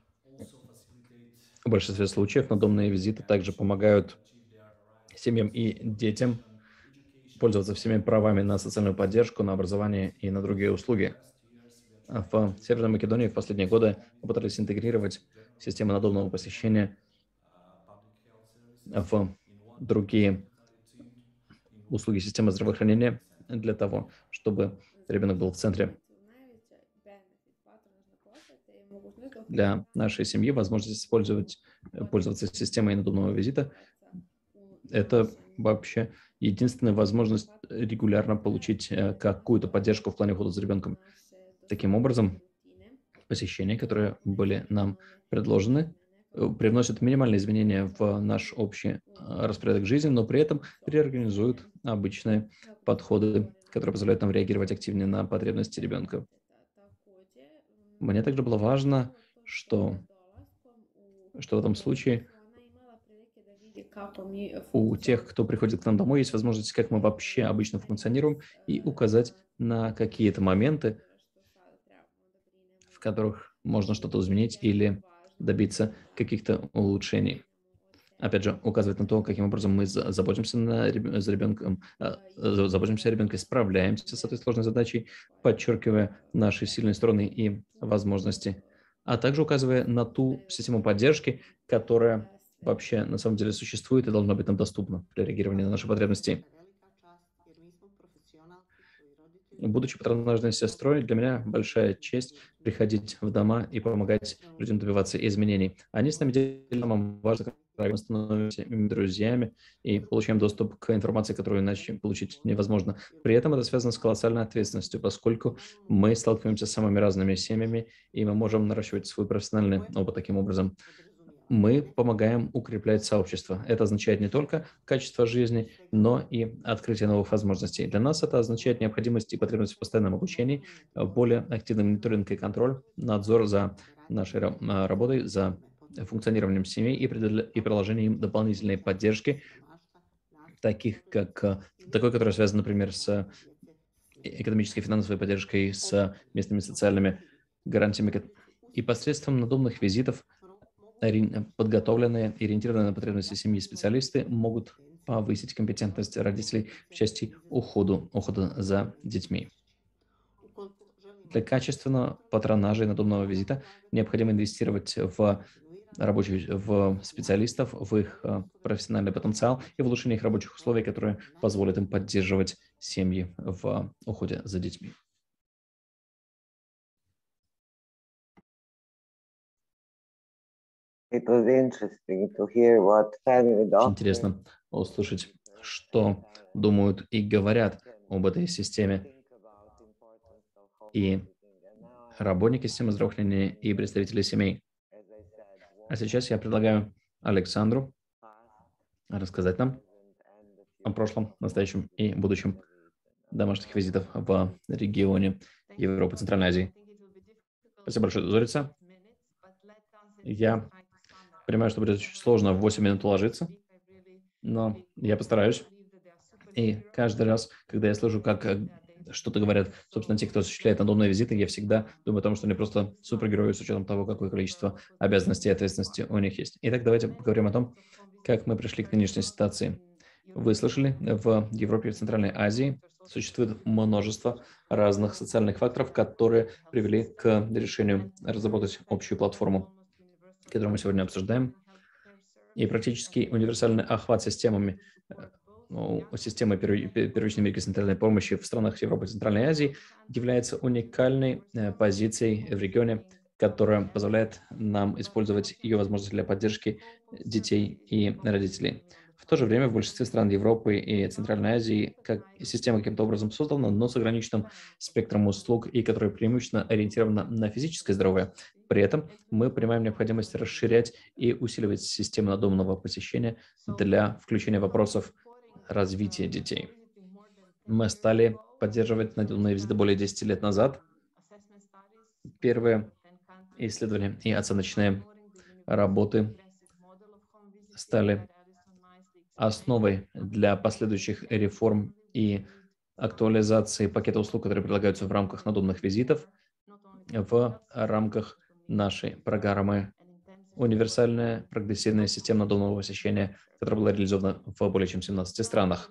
В большинстве случаев надомные визиты также помогают семьям и детям пользоваться всеми правами на социальную поддержку, на образование и на другие услуги. В Северной Македонии в последние годы попытались интегрировать систему надомного посещения в другие услуги системы здравоохранения для того, чтобы ребенок был в центре. Для нашей семьи возможность использовать, пользоваться системой надомного визита – это вообще единственная возможность регулярно получить какую-то поддержку в плане ухода за ребенком. Таким образом, посещения, которые были нам предложены, привносят минимальные изменения в наш общий распорядок жизни, но при этом реорганизуют обычные подходы, которые позволяют нам реагировать активнее на потребности ребенка. Мне также было важно, что, что в этом случае у тех, кто приходит к нам домой, есть возможность, как мы вообще обычно функционируем, и указать на какие-то моменты, в которых можно что-то изменить или добиться каких-то улучшений. Опять же, указывать на то, каким образом мы заботимся на, за ребенком, заботимся о ребенке, справляемся с этой сложной задачей, подчеркивая наши сильные стороны и возможности, а также указывая на ту систему поддержки, которая вообще на самом деле существует и должна быть нам доступна для реагирования на наши потребности. Будучи патронажной сестрой, для меня большая честь приходить в дома и помогать людям добиваться изменений. Они с нами делятся самым важным, мы становимся ими друзьями и получаем доступ к информации, которую иначе получить невозможно. При этом это связано с колоссальной ответственностью, поскольку мы сталкиваемся с самыми разными семьями, и мы можем наращивать свой профессиональный опыт таким образом. Мы помогаем укреплять сообщество. Это означает не только качество жизни, но и открытие новых возможностей. Для нас это означает необходимость и потребность в постоянном обучении, более активный мониторинг и контроль, надзор за нашей работой, за функционированием семей и, и приложением дополнительной поддержки, таких как такой, который связан, например, с экономической и финансовой поддержкой, с местными социальными гарантиями. И посредством надомных визитов подготовленные и ориентированные на потребности семьи специалисты могут повысить компетентность родителей в части ухода, ухода за детьми. Для качественного патронажа и надомного визита необходимо инвестировать в рабочих, в специалистов, в их профессиональный потенциал и в улучшение их рабочих условий, которые позволят им поддерживать семьи в уходе за детьми. Очень интересно услышать, что думают и говорят об этой системе и работники системы здравоохранения, и представители семей. А сейчас я предлагаю Александру рассказать нам о прошлом, настоящем и будущем домашних визитов в регионе Европы и Центральной Азии. Спасибо большое, Зорица. Я понимаю, что будет очень сложно в восемь минут уложиться, но я постараюсь. И каждый раз, когда я слышу, как что-то говорят, собственно, те, кто осуществляет надомные визиты, я всегда думаю о том, что они просто супергерои с учетом того, какое количество обязанностей и ответственности у них есть. Итак, давайте поговорим о том, как мы пришли к нынешней ситуации. Вы слышали, в Европе и в Центральной Азии существует множество разных социальных факторов, которые привели к решению разработать общую платформу, которую мы сегодня обсуждаем. И практически универсальный охват системами, ну, системы первичной медико-санитарной помощи в странах Европы и Центральной Азии является уникальной позицией в регионе, которая позволяет нам использовать ее возможности для поддержки детей и родителей. В то же время в большинстве стран Европы и Центральной Азии как система каким-то образом создана, но с ограниченным спектром услуг и которая преимущественно ориентирована на физическое здоровье. При этом мы понимаем необходимость расширять и усиливать систему надомного посещения для включения вопросов развития детей. Мы стали поддерживать надомные визиты более десяти лет назад. Первые исследования и оценочные работы стали основой для последующих реформ и актуализации пакета услуг, которые предлагаются в рамках надомных визитов, в рамках нашей программы «Универсальная прогрессивная система надомного посещения», которая была реализована в более чем семнадцати странах.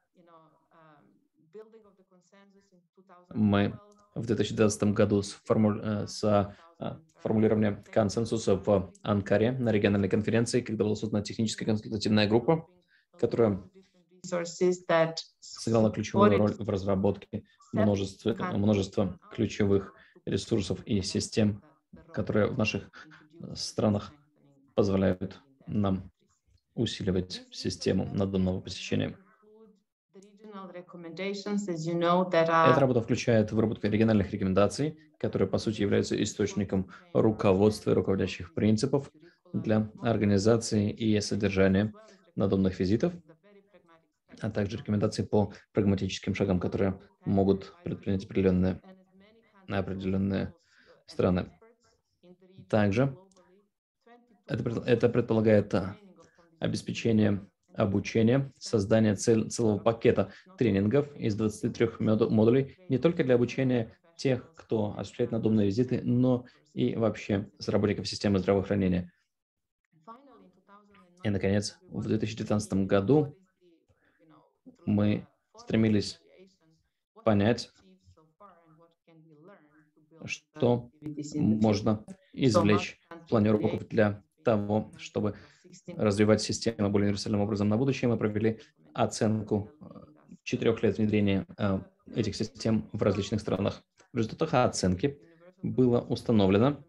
Мы в две тысячи двенадцатом году с, форму... с формулированием консенсуса в Анкаре на региональной конференции, когда была создана техническая консультативная группа, которая сыграла ключевую роль в разработке множества, множества ключевых ресурсов и систем, которые в наших странах позволяют нам усиливать систему надомного посещения. Эта работа включает выработку региональных рекомендаций, которые, по сути, являются источником руководства и руководящих принципов для организации и содержания надомных визитов, а также рекомендации по прагматическим шагам, которые могут предпринять определенные, определенные страны. Также это, это предполагает обеспечение обучения, создание цель, целого пакета тренингов из двадцати трёх модулей не только для обучения тех, кто осуществляет надомные визиты, но и вообще с работников системы здравоохранения. И, наконец, в две тысячи девятнадцатом году мы стремились понять, что можно извлечь в плане уроков для того, чтобы развивать систему более универсальным образом на будущее. Мы провели оценку четырех лет внедрения этих систем в различных странах. В результатах оценки было установлено,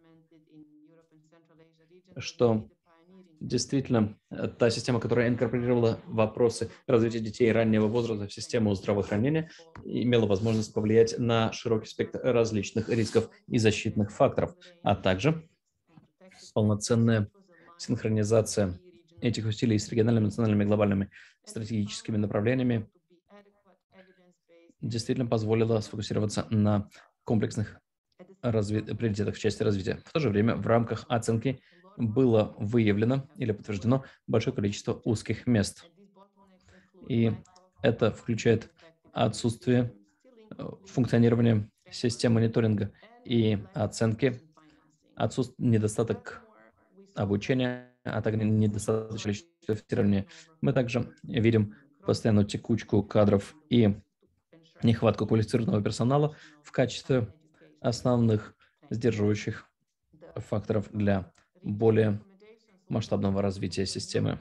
что действительно та система, которая инкорпорировала вопросы развития детей раннего возраста в систему здравоохранения, имела возможность повлиять на широкий спектр различных рисков и защитных факторов, а также полноценная синхронизация этих усилий с региональными, национальными, глобальными стратегическими направлениями действительно позволила сфокусироваться на комплексных разви... приоритетах в части развития. В то же время в рамках оценки было выявлено или подтверждено большое количество узких мест. И это включает отсутствие функционирования систем мониторинга и оценки, отсутствие, недостаток обучения, а также недостаточное количество финансирования. Мы также видим постоянную текучку кадров и нехватку квалифицированного персонала в качестве основных сдерживающих факторов для более масштабного развития системы.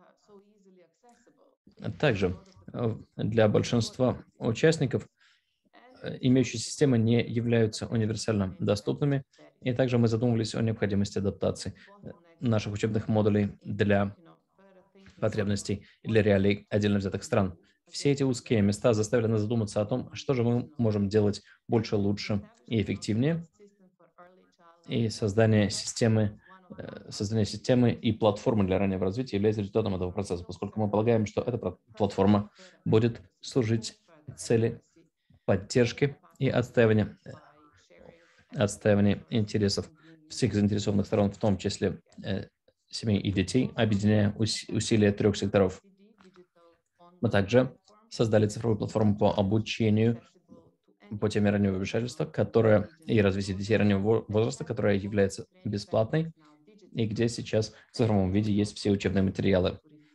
Также для большинства участников имеющиеся системы не являются универсально доступными, и также мы задумывались о необходимости адаптации наших учебных модулей для потребностей и для реалий отдельно взятых стран. Все эти узкие места заставили нас задуматься о том, что же мы можем делать больше, лучше и эффективнее, и создание системы, создание системы и платформы для раннего развития является результатом этого процесса, поскольку мы полагаем, что эта платформа будет служить цели поддержки и отстаивания, отстаивания интересов всех заинтересованных сторон, в том числе э, семей и детей, объединяя ус усилия трех секторов. Мы также создали цифровую платформу по обучению по теме раннего вмешательства, которая и развитие детей раннего возраста, которая является бесплатной, и где сейчас в цифровом виде есть все учебные материалы.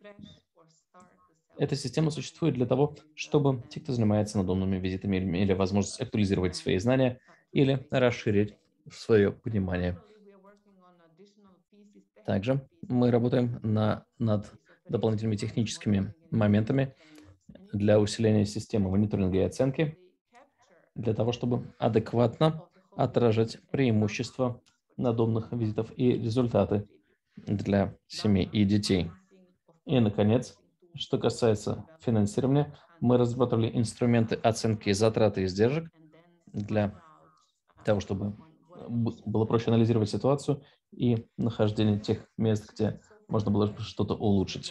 Эта система существует для того, чтобы те, кто занимается надомными визитами, имели возможность актуализировать свои знания или расширить свое понимание. Также мы работаем на, над дополнительными техническими моментами для усиления системы мониторинга и оценки, для того, чтобы адекватно отражать преимущества надомных визитов и результаты для семей и детей. И, наконец, что касается финансирования, мы разработали инструменты оценки затрат и издержек для того, чтобы было проще анализировать ситуацию и нахождение тех мест, где можно было что-то улучшить.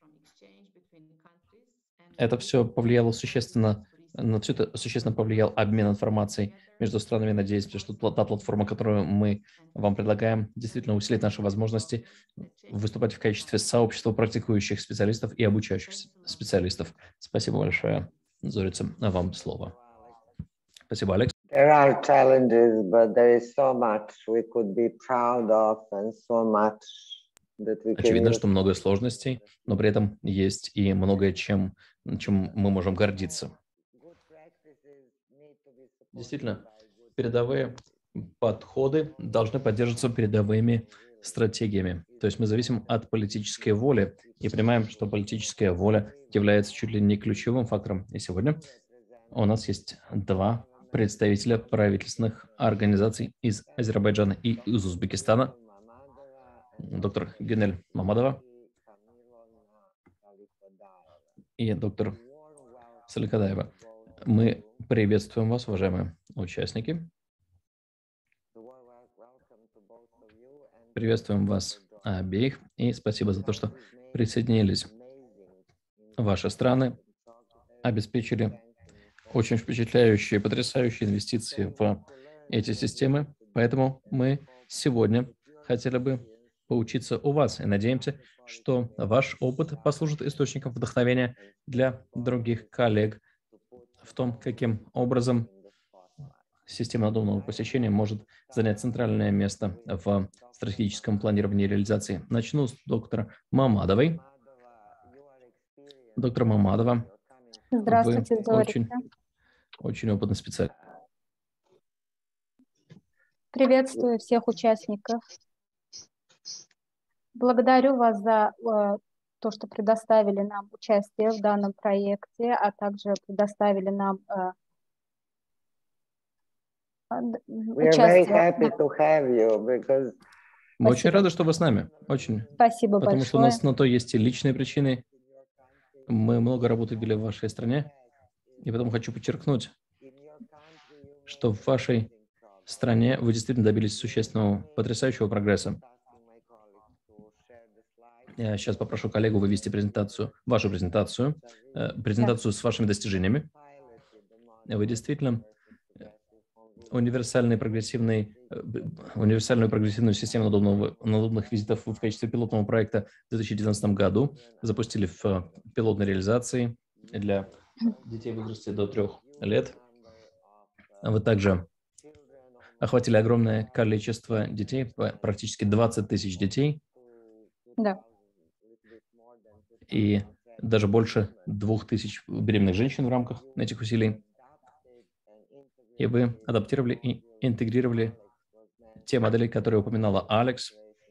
Это все повлияло существенно, на все это существенно повлиял обмен информацией между странами. Надеюсь, что та платформа, которую мы вам предлагаем, действительно усилит наши возможности выступать в качестве сообщества практикующих специалистов и обучающих специалистов. Спасибо большое, Зорица. Вам слово. Спасибо, Алекс. There are challenges, but there is so much we could be proud of and so much that we can Очевидно, use. что много сложностей, но при этом есть и многое, чем, чем мы можем гордиться. Действительно, передовые подходы должны поддерживаться передовыми стратегиями. То есть мы зависим от политической воли и понимаем, что политическая воля является чуть ли не ключевым фактором. И сегодня у нас есть два представителя правительственных организаций из Азербайджана и из Узбекистана, доктор Гюнель Мамадова и доктор Саликадаева. Мы приветствуем вас, уважаемые участники. Приветствуем вас обеих и спасибо за то, что присоединились. Ваши страны обеспечили очень впечатляющие, потрясающие инвестиции в эти системы, поэтому мы сегодня хотели бы поучиться у вас и надеемся, что ваш опыт послужит источником вдохновения для других коллег в том, каким образом система надомного посещения может занять центральное место в стратегическом планировании и реализации. Начну с доктора Мамадовой. Доктор Мамадова, Здравствуйте, вы очень, очень опытный специалист. Приветствую всех участников. Благодарю вас за э, то, что предоставили нам участие в данном проекте, а также предоставили нам э, участие. Мы очень рады, что вы с нами. Очень. Спасибо Потому большое. что у нас на то есть и личные причины. Мы много работали в вашей стране. И потом хочу подчеркнуть, что в вашей стране вы действительно добились существенного, потрясающего прогресса. Я сейчас попрошу коллегу вывести презентацию, вашу презентацию, э, презентацию с вашими достижениями. Вы действительно универсальный прогрессивный, э, универсальную прогрессивную систему надомного, надомных визитов в качестве пилотного проекта в две тысячи девятнадцатом году запустили в пилотной реализации для детей в возрасте до трех лет. Вы также охватили огромное количество детей, практически двадцать тысяч детей. Да. И даже больше двух тысяч беременных женщин в рамках этих усилий. И вы адаптировали и интегрировали те модели, которые упоминала Алекс,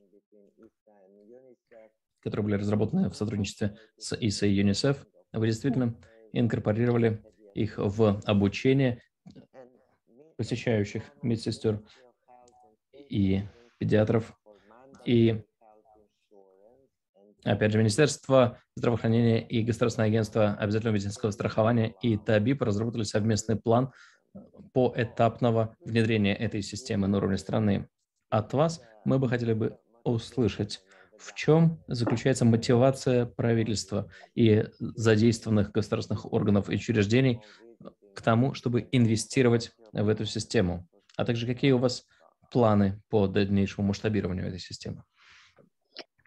которые были разработаны в сотрудничестве с ай эс эй и ЮНИСЕФ. Вы действительно инкорпорировали их в обучение посещающих медсестер и педиатров. И опять же, Министерство здравоохранения и Государственное агентство обязательного медицинского страхования и ТАБИП разработали совместный план поэтапного внедрения этой системы на уровне страны. От вас мы бы хотели бы услышать, в чем заключается мотивация правительства и задействованных государственных органов и учреждений к тому, чтобы инвестировать в эту систему, а также какие у вас планы по дальнейшему масштабированию этой системы.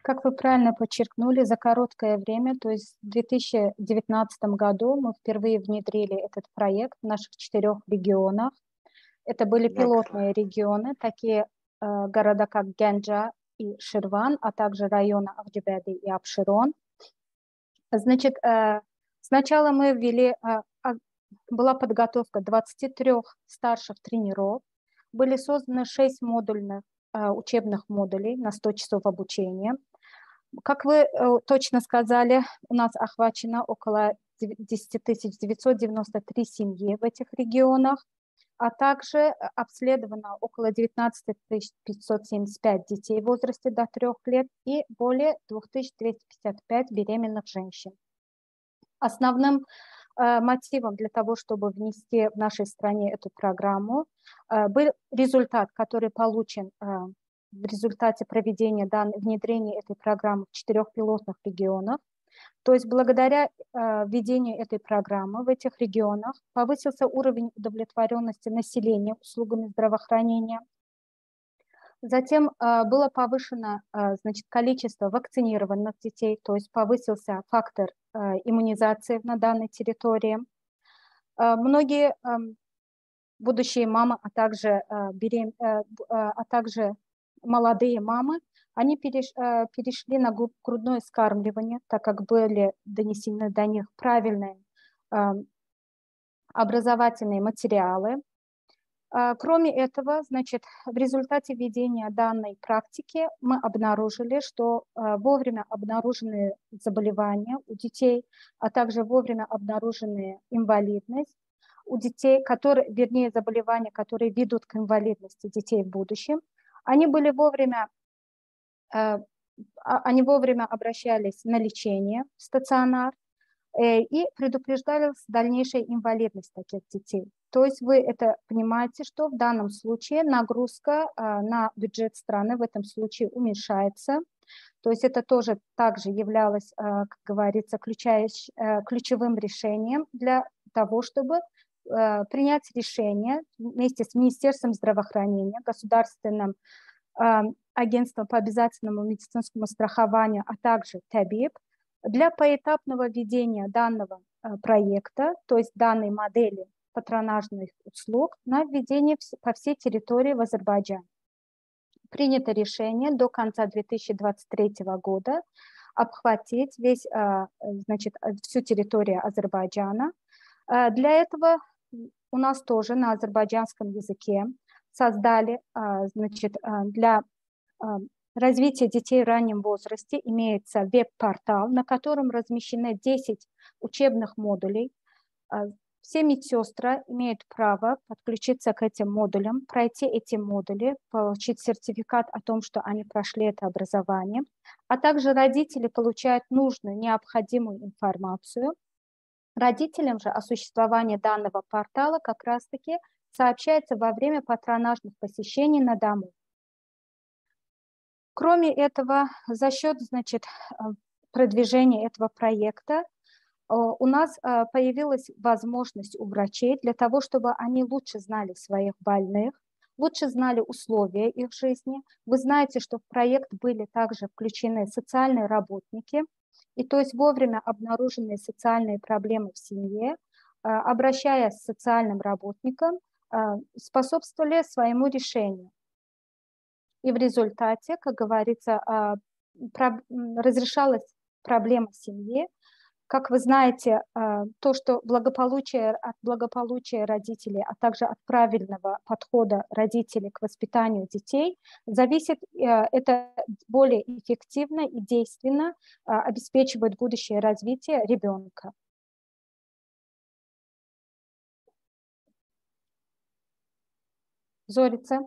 Как вы правильно подчеркнули, за короткое время, то есть в две тысячи девятнадцатом году мы впервые внедрили этот проект в наших четырех регионах. Это были пилотные регионы, такие э, города, как Генджа и Ширван, а также районы Авдебеды и Апшерон. Значит, э, сначала мы ввели, э, была подготовка двадцати трёх старших тренеров, были созданы шесть модульных э, учебных модулей на сто часов обучения. Как вы э, точно сказали, у нас охвачено около десять тысяч девятьсот девяносто три семьи в этих регионах, а также обследовано около девятнадцать тысяч пятьсот семьдесят пять детей в возрасте до трёх лет и более две тысячи двести пятьдесят пять беременных женщин. Основным э, мотивом для того, чтобы внести в нашей стране эту программу, э, был результат, который получен э, в результате проведения данной, внедрения этой программы в четырех пилотных регионах. То есть благодаря э, введению этой программы в этих регионах повысился уровень удовлетворенности населения услугами здравоохранения. Затем э, было повышено э, значит, количество вакцинированных детей, то есть повысился фактор э, иммунизации на данной территории. Э, многие э, будущие мамы, а также, э, берем, э, э, а также молодые мамы, они переш, э, перешли на грудное вскармливание, так как были донесены до них правильные э, образовательные материалы. Э, кроме этого, значит, в результате ведения данной практики мы обнаружили, что э, вовремя обнаруженные заболевания у детей, а также вовремя обнаруженная инвалидность у детей, которые, вернее, заболевания, которые ведут к инвалидности детей в будущем, они были вовремя Они вовремя обращались на лечение в стационар и предупреждалась дальнейшая инвалидность таких детей. То есть вы это понимаете, что в данном случае нагрузка на бюджет страны в этом случае уменьшается. То есть это тоже также являлось, как говорится, ключевым решением для того, чтобы принять решение вместе с Министерством здравоохранения, государственным агентством по обязательному медицинскому страхованию, а также ТАБИБ, для поэтапного введения данного проекта, то есть данной модели патронажных услуг, на введение по всей территории в Азербайджане. Принято решение до конца две тысячи двадцать третьего года обхватить весь, значит, всю территорию Азербайджана. Для этого у нас тоже на азербайджанском языке создали, значит, для развития детей в раннем возрасте имеется веб-портал, на котором размещены десять учебных модулей. Все медсестры имеют право подключиться к этим модулям, пройти эти модули, получить сертификат о том, что они прошли это образование, а также родители получают нужную, необходимую информацию. Родителям же о существовании данного портала как раз-таки сообщается во время патронажных посещений на дому. Кроме этого, за счет, значит, продвижения этого проекта у нас появилась возможность у врачей для того, чтобы они лучше знали своих больных, лучше знали условия их жизни. Вы знаете, что в проект были также включены социальные работники, и то есть вовремя обнаруженные социальные проблемы в семье, обращаясь к социальным работникам, способствовали своему решению. И в результате, как говорится, разрешалась проблема в семье. Как вы знаете, то, что благополучие, от благополучия родителей, а также от правильного подхода родителей к воспитанию детей, зависит, это более эффективно и действенно обеспечивает будущее развитие ребенка. Зорица.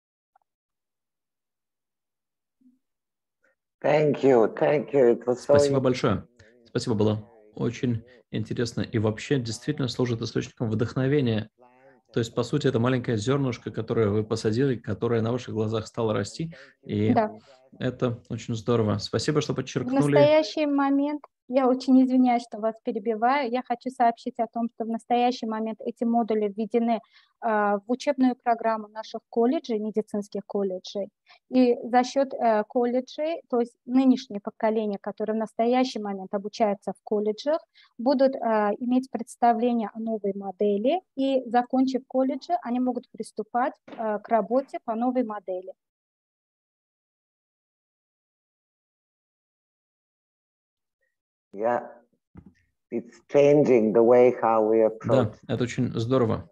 Thank you, thank you. It was Спасибо so... большое. Спасибо, было очень интересно. И вообще действительно служит источником вдохновения. То есть, по сути, это маленькое зернышко, которое вы посадили, которое на ваших глазах стало расти. И да. это очень здорово. Спасибо, что подчеркнули. В настоящий момент, Я очень извиняюсь, что вас перебиваю. Я хочу сообщить о том, что в настоящий момент эти модули введены э, в учебную программу наших колледжей, медицинских колледжей. И за счет э, колледжей, то есть нынешнее поколение, которое в настоящий момент обучается в колледжах, будут э, иметь представление о новой модели, и, закончив колледжи, они могут приступать э, к работе по новой модели. Yeah, it's changing the way how we approach. Да, это очень здорово.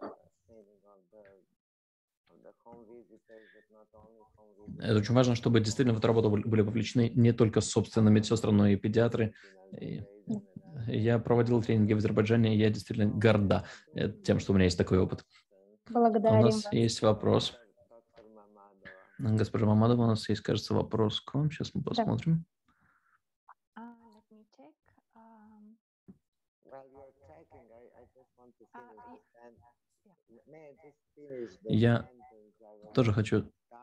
Это очень важно, чтобы действительно в эту работу были вовлечены не только собственно медсестры, но и педиатры. И я проводил тренинги в Азербайджане, и я действительно горда тем, что у меня есть такой опыт. Благодарим У нас вас. есть вопрос. Госпожа Мамадова, у нас есть, кажется, вопрос к вам. Сейчас мы посмотрим. Я тоже хочу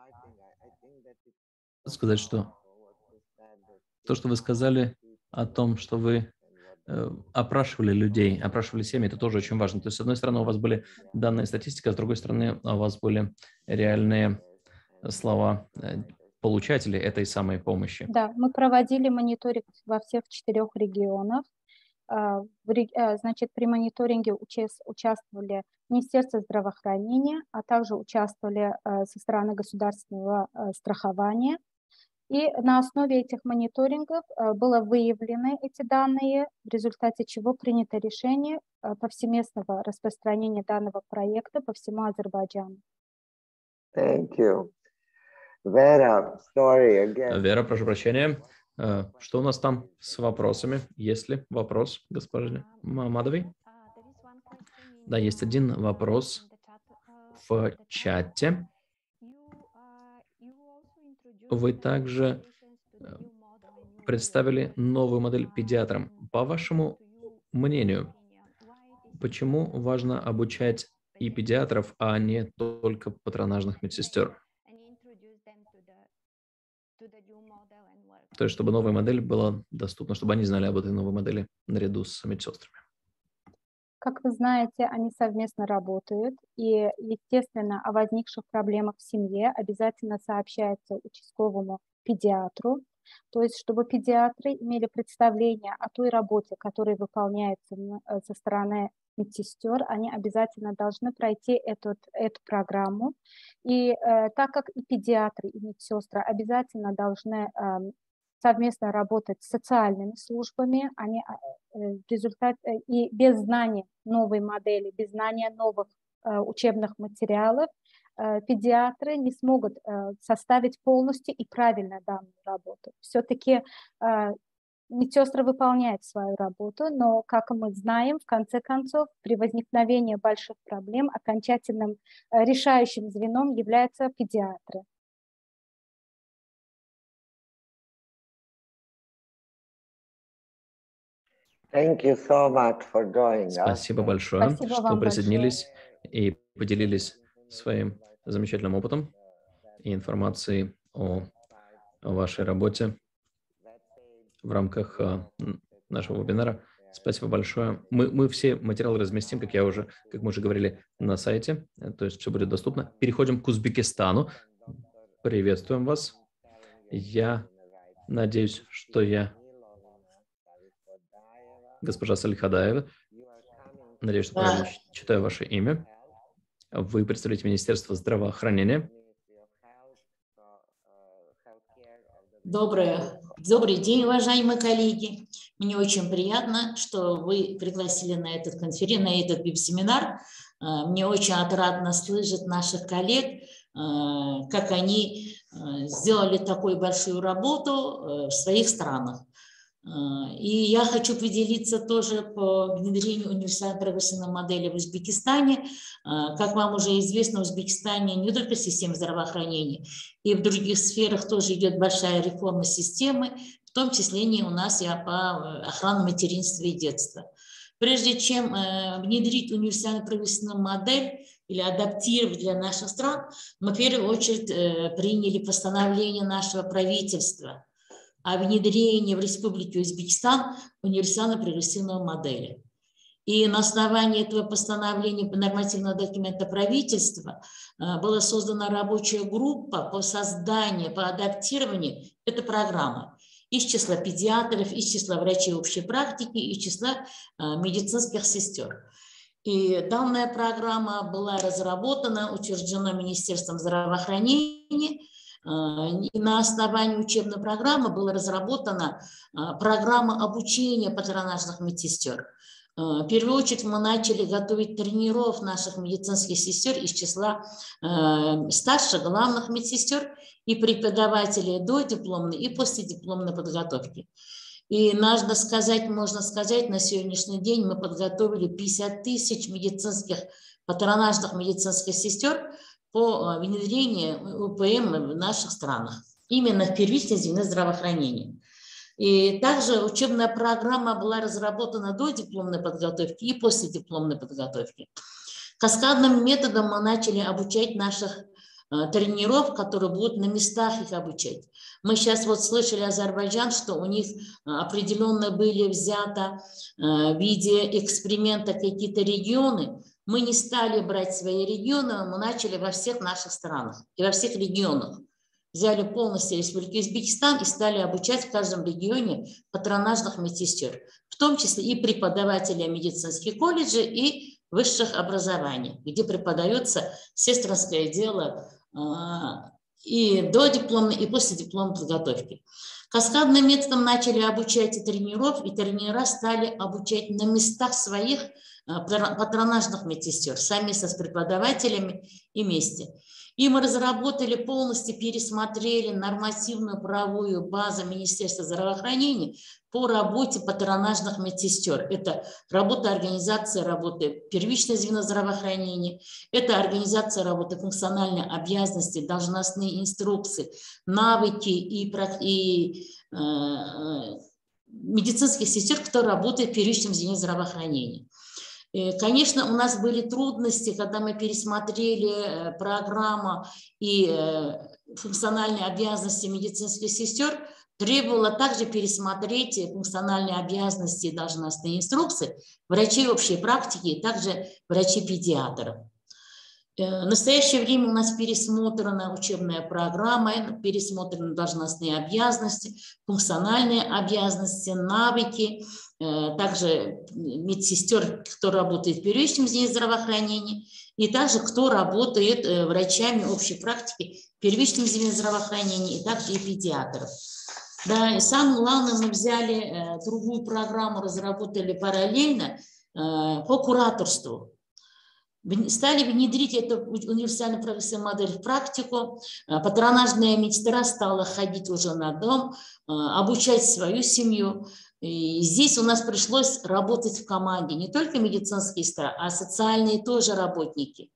сказать, что то, что вы сказали о том, что вы э, опрашивали людей, опрашивали семьи, это тоже очень важно. То есть, с одной стороны, у вас были данные статистики, а с другой стороны, у вас были реальные слова получателей этой самой помощи. Да, мы проводили мониторинг во всех четырех регионах. Значит, при мониторинге участвовали Министерство здравоохранения, а также участвовали со стороны государственного страхования. И на основе этих мониторингов было выявлены эти данные, в результате чего принято решение повсеместного распространения данного проекта по всему Азербайджану. Thank you. Vera, sorry again. Вера, прошу прощения. Что у нас там с вопросами? Есть ли вопрос, госпоже Мамадовой? Да, есть один вопрос в чате. Вы также представили новую модель педиатрам. По вашему мнению, почему важно обучать и педиатров, а не только патронажных медсестер? То есть, чтобы новая модель была доступна, чтобы они знали об этой новой модели наряду с медсестрами. Как вы знаете, они совместно работают, и, естественно, о возникших проблемах в семье обязательно сообщается участковому педиатру, то есть чтобы педиатры имели представление о той работе, которая выполняется со стороны медсестер, они обязательно должны пройти эту, эту программу. И э, так как и педиатры, и медсестры обязательно должны э, совместно работать с социальными службами, они э, в результате, э, и без знания новой модели, без знания новых э, учебных материалов, э, педиатры не смогут э, составить полностью и правильно данную работу. Все-таки э, медсестры выполняют свою работу, но, как мы знаем, в конце концов, при возникновении больших проблем окончательным э, решающим звеном являются педиатры. Thank you so much for joining us. Спасибо большое, Спасибо что присоединились большое. и поделились своим замечательным опытом и информацией о, о вашей работе в рамках а, нашего вебинара. Спасибо большое. Мы, мы все материалы разместим, как я уже, как мы уже говорили, на сайте, то есть все будет доступно. Переходим к Узбекистану. Приветствуем вас. Я надеюсь, что я... Госпожа Салихадаева, надеюсь, что правильно читаю ваше имя. Вы представляете Министерство здравоохранения. Доброе, добрый день, уважаемые коллеги. Мне очень приятно, что вы пригласили на этот конференцию, на этот веб-семинар. Мне очень отрадно слышать наших коллег, как они сделали такую большую работу в своих странах. И я хочу поделиться тоже по внедрению универсальной прогрессивной модели в Узбекистане. Как вам уже известно, в Узбекистане не только система здравоохранения, и в других сферах тоже идет большая реформа системы, в том числе и у нас и по охране материнства и детства. Прежде чем внедрить универсальную прогрессивную модель или адаптировать для наших стран, мы в первую очередь приняли постановление нашего правительства о внедрении в Республике Узбекистан универсально-прогрессивной модели. И на основании этого постановления нормативного документа правительства была создана рабочая группа по созданию, по адаптированию этой программы из числа педиатров, из числа врачей общей практики, из числа медицинских сестер. И данная программа была разработана, утверждена Министерством здравоохранения. И на основании учебной программы была разработана программа обучения патронажных медсестер. В первую очередь мы начали готовить тренеров наших медицинских сестер из числа э, старших главных медсестер и преподавателей додипломной и последипломной подготовки. И надо сказать, можно сказать, на сегодняшний день мы подготовили пятьдесят тысяч медицинских, патронажных медицинских сестер по внедрению УПМ в наших странах, именно в первичной звене здравоохранения. И также учебная программа была разработана до дипломной подготовки и после дипломной подготовки. Каскадным методом мы начали обучать наших э, тренеров, которые будут на местах их обучать. Мы сейчас вот слышали Азербайджан, что у них определенно были взято э, в виде эксперимента какие-то регионы. Мы не стали брать свои регионы, мы начали во всех наших странах и во всех регионах. Взяли полностью Республику Узбекистан и стали обучать в каждом регионе патронажных медсестер, в том числе и преподавателей медицинских колледжей и высших образований, где преподается сестринское дело э, и до дипломной, и после дипломной подготовки. Каскадным методом начали обучать и тренеров, и тренера стали обучать на местах своих э, патронажных медсестер, совместно с преподавателями и вместе. И мы разработали, полностью пересмотрели нормативную правовую базу Министерства здравоохранения по работе патронажных медсестер. Это работа организации работы первичное звено здравоохранения, это организация работы функциональной обязанности, должностные инструкции, навыки и, и э, медицинских сестер, кто работает в первичном звене здравоохранения. Конечно, у нас были трудности, когда мы пересмотрели программу и функциональные обязанности медицинских сестер, требовало также пересмотреть функциональные обязанности и должностные инструкции врачей общей практики и также врачей-педиатров. В настоящее время у нас пересмотрена учебная программа, пересмотрены должностные обязанности, функциональные обязанности, навыки, также медсестер, кто работает в первичном звене здравоохранения, и также кто работает врачами общей практики в первичном звене здравоохранения, и также и педиатров. Да, и самое главное, мы взяли другую программу, разработали параллельно по кураторству. Стали внедрить эту универсальную прогрессивную модель в практику. Патронажная медсестра стала ходить уже на дом, обучать свою семью. И здесь у нас пришлось работать в команде. Не только медицинские сестры, а социальные тоже работники.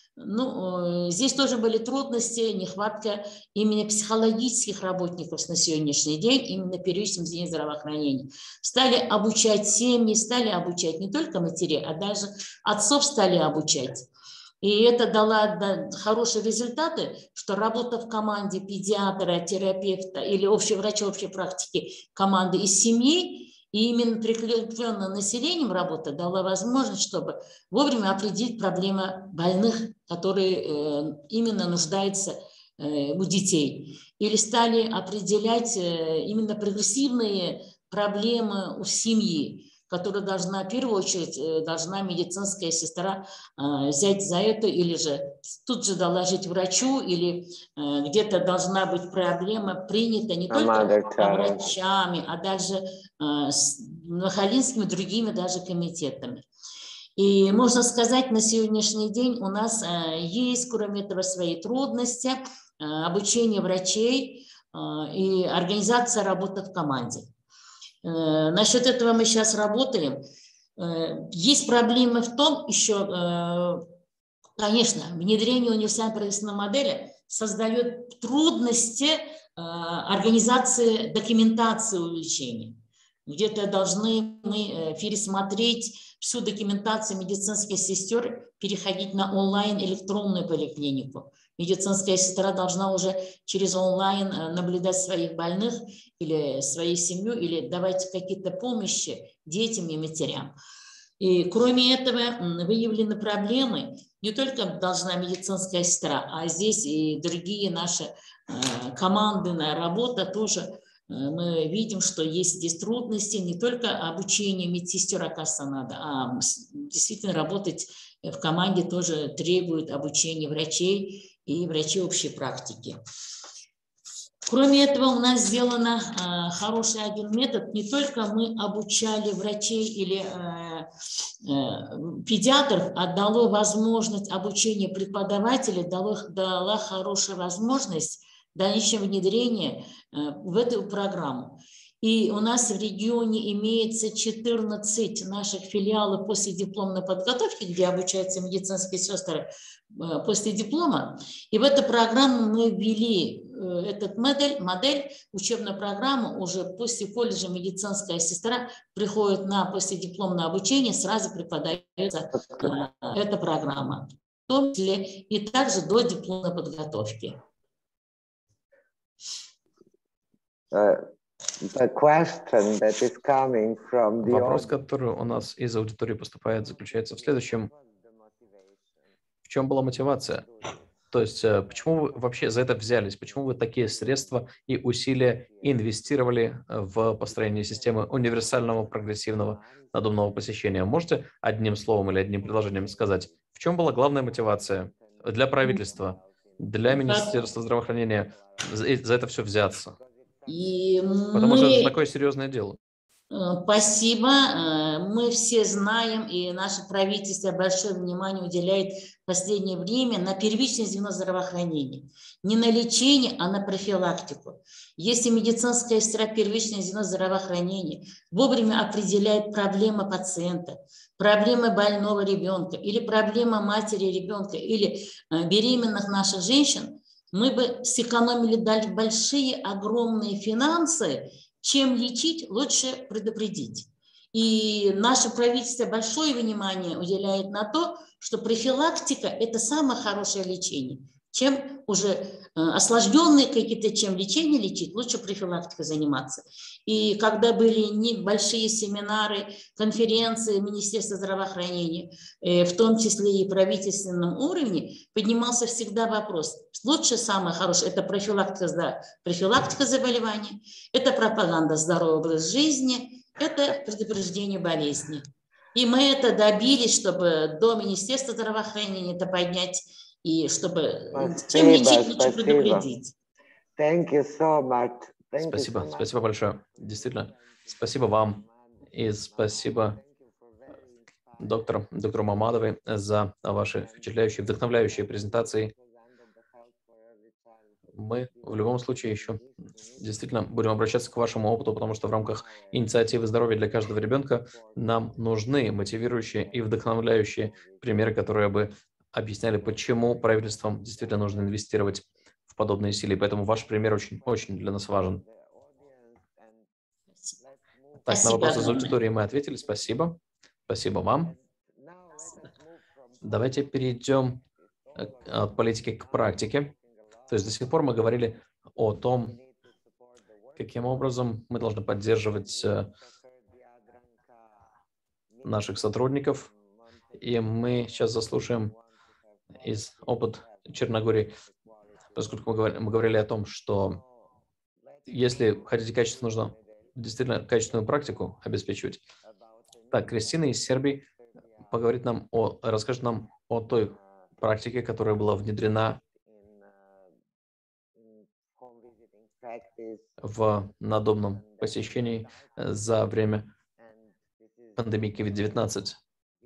Ну, здесь тоже были трудности, нехватка именно психологических работников на сегодняшний день, именно в первичном звене здравоохранения. Стали обучать семьи, стали обучать не только матерей, а даже отцов стали обучать. И это дало хорошие результаты, что работа в команде педиатра, терапевта или общего врача общей практики команды из семьи, и именно прикрепленное населением работа дала возможность, чтобы вовремя определить проблемы больных, которые именно нуждаются у детей. Или стали определять именно прогрессивные проблемы у семьи, которую должна, в первую очередь, должна медицинская сестра взять за это, или же тут же доложить врачу, или где-то должна быть проблема принята не только врачами, а даже с нахалинскими другими даже комитетами. И можно сказать, на сегодняшний день у нас есть, кроме этого, свои трудности, обучение врачей и организация работы в команде. Насчет этого мы сейчас работаем. Есть проблемы в том еще, конечно, внедрение универсальной прогрессивной модели создает трудности организации документации увеличения. Где-то должны мы пересмотреть всю документацию медицинских сестер, переходить на онлайн электронную поликлинику. медицинская сестра должна уже через онлайн наблюдать своих больных или свою семью, или давать какие-то помощи детям и матерям. И кроме этого выявлены проблемы. Не только должна медицинская сестра, а здесь и другие наши командная работа тоже. Мы видим, что есть здесь трудности, не только обучение медсестер, оказывается, надо, а действительно работать в команде тоже требует обучения врачей и врачей общей практики. Кроме этого, у нас сделан э, хороший один метод. Не только мы обучали врачей или э, э, педиатров, а дало возможность обучения преподавателей, дало, дала хорошая возможность дальнейшего внедрения э, в эту программу. И у нас в регионе имеется четырнадцать наших филиалов после дипломной подготовки, где обучаются медицинские сестры э, после диплома. И в эту программу мы ввели э, этот модель, модель, учебную программу. Уже после колледжа медицинская сестра приходит на последипломное обучение, сразу преподается э, эта программа. В том числе и также до дипломной подготовки. The question that is coming from the Вопрос, который у нас из аудитории поступает, заключается в следующем. В чем была мотивация? То есть, почему вы вообще за это взялись? Почему вы такие средства и усилия инвестировали в построение системы универсального прогрессивного надомного посещения? Можете одним словом или одним предложением сказать, в чем была главная мотивация для правительства, для Министерства здравоохранения за, за это все взяться? И Потому мы... что это такое серьезное дело. Спасибо. Мы все знаем, и наше правительство большое внимание уделяет в последнее время на первичное звено здравоохранения. Не на лечение, а на профилактику. Если медицинская сестра первичное звено здравоохранения вовремя определяет проблемы пациента, проблемы больного ребенка или проблемы матери ребенка или беременных наших женщин, мы бы сэкономили большие, огромные финансы. Чем лечить, лучше предупредить. И наше правительство большое внимание уделяет на то, что профилактика – это самое хорошее лечение. Чем уже осложненные какие-то, чем лечение лечить, лучше профилактикой заниматься. И когда были небольшие семинары, конференции Министерства здравоохранения, в том числе и правительственном уровне, поднимался всегда вопрос, лучше самое хорошее – это профилактика, профилактика заболеваний, это пропаганда здорового образа жизни, это предупреждение болезни. И мы это добились, чтобы до Министерства здравоохранения это поднять, и чтобы Спасибо, чем лечить, лучше спасибо. предупредить. Thank you so much. Thank Спасибо, you so much. спасибо большое. Действительно, спасибо вам и спасибо доктору, доктору Мамадовой за ваши впечатляющие, вдохновляющие презентации. Мы в любом случае еще действительно будем обращаться к вашему опыту, потому что в рамках инициативы здоровья для каждого ребенка нам нужны мотивирующие и вдохновляющие примеры, которые бы объясняли, почему правительствам действительно нужно инвестировать в подобные усилия. Поэтому ваш пример очень, очень для нас важен. Так, Спасибо на вопросы из огромное. аудитории мы ответили. Спасибо. Спасибо вам. Давайте перейдем от политики к практике. То есть до сих пор мы говорили о том, каким образом мы должны поддерживать наших сотрудников. И мы сейчас заслушаем из опыта Черногории, поскольку мы говорили, мы говорили о том, что если хотите качественно, нужно действительно качественную практику обеспечивать. Так, Кристина из Сербии поговорит нам о, расскажет нам о той практике, которая была внедрена в надомном посещении за время пандемии ковид девятнадцать.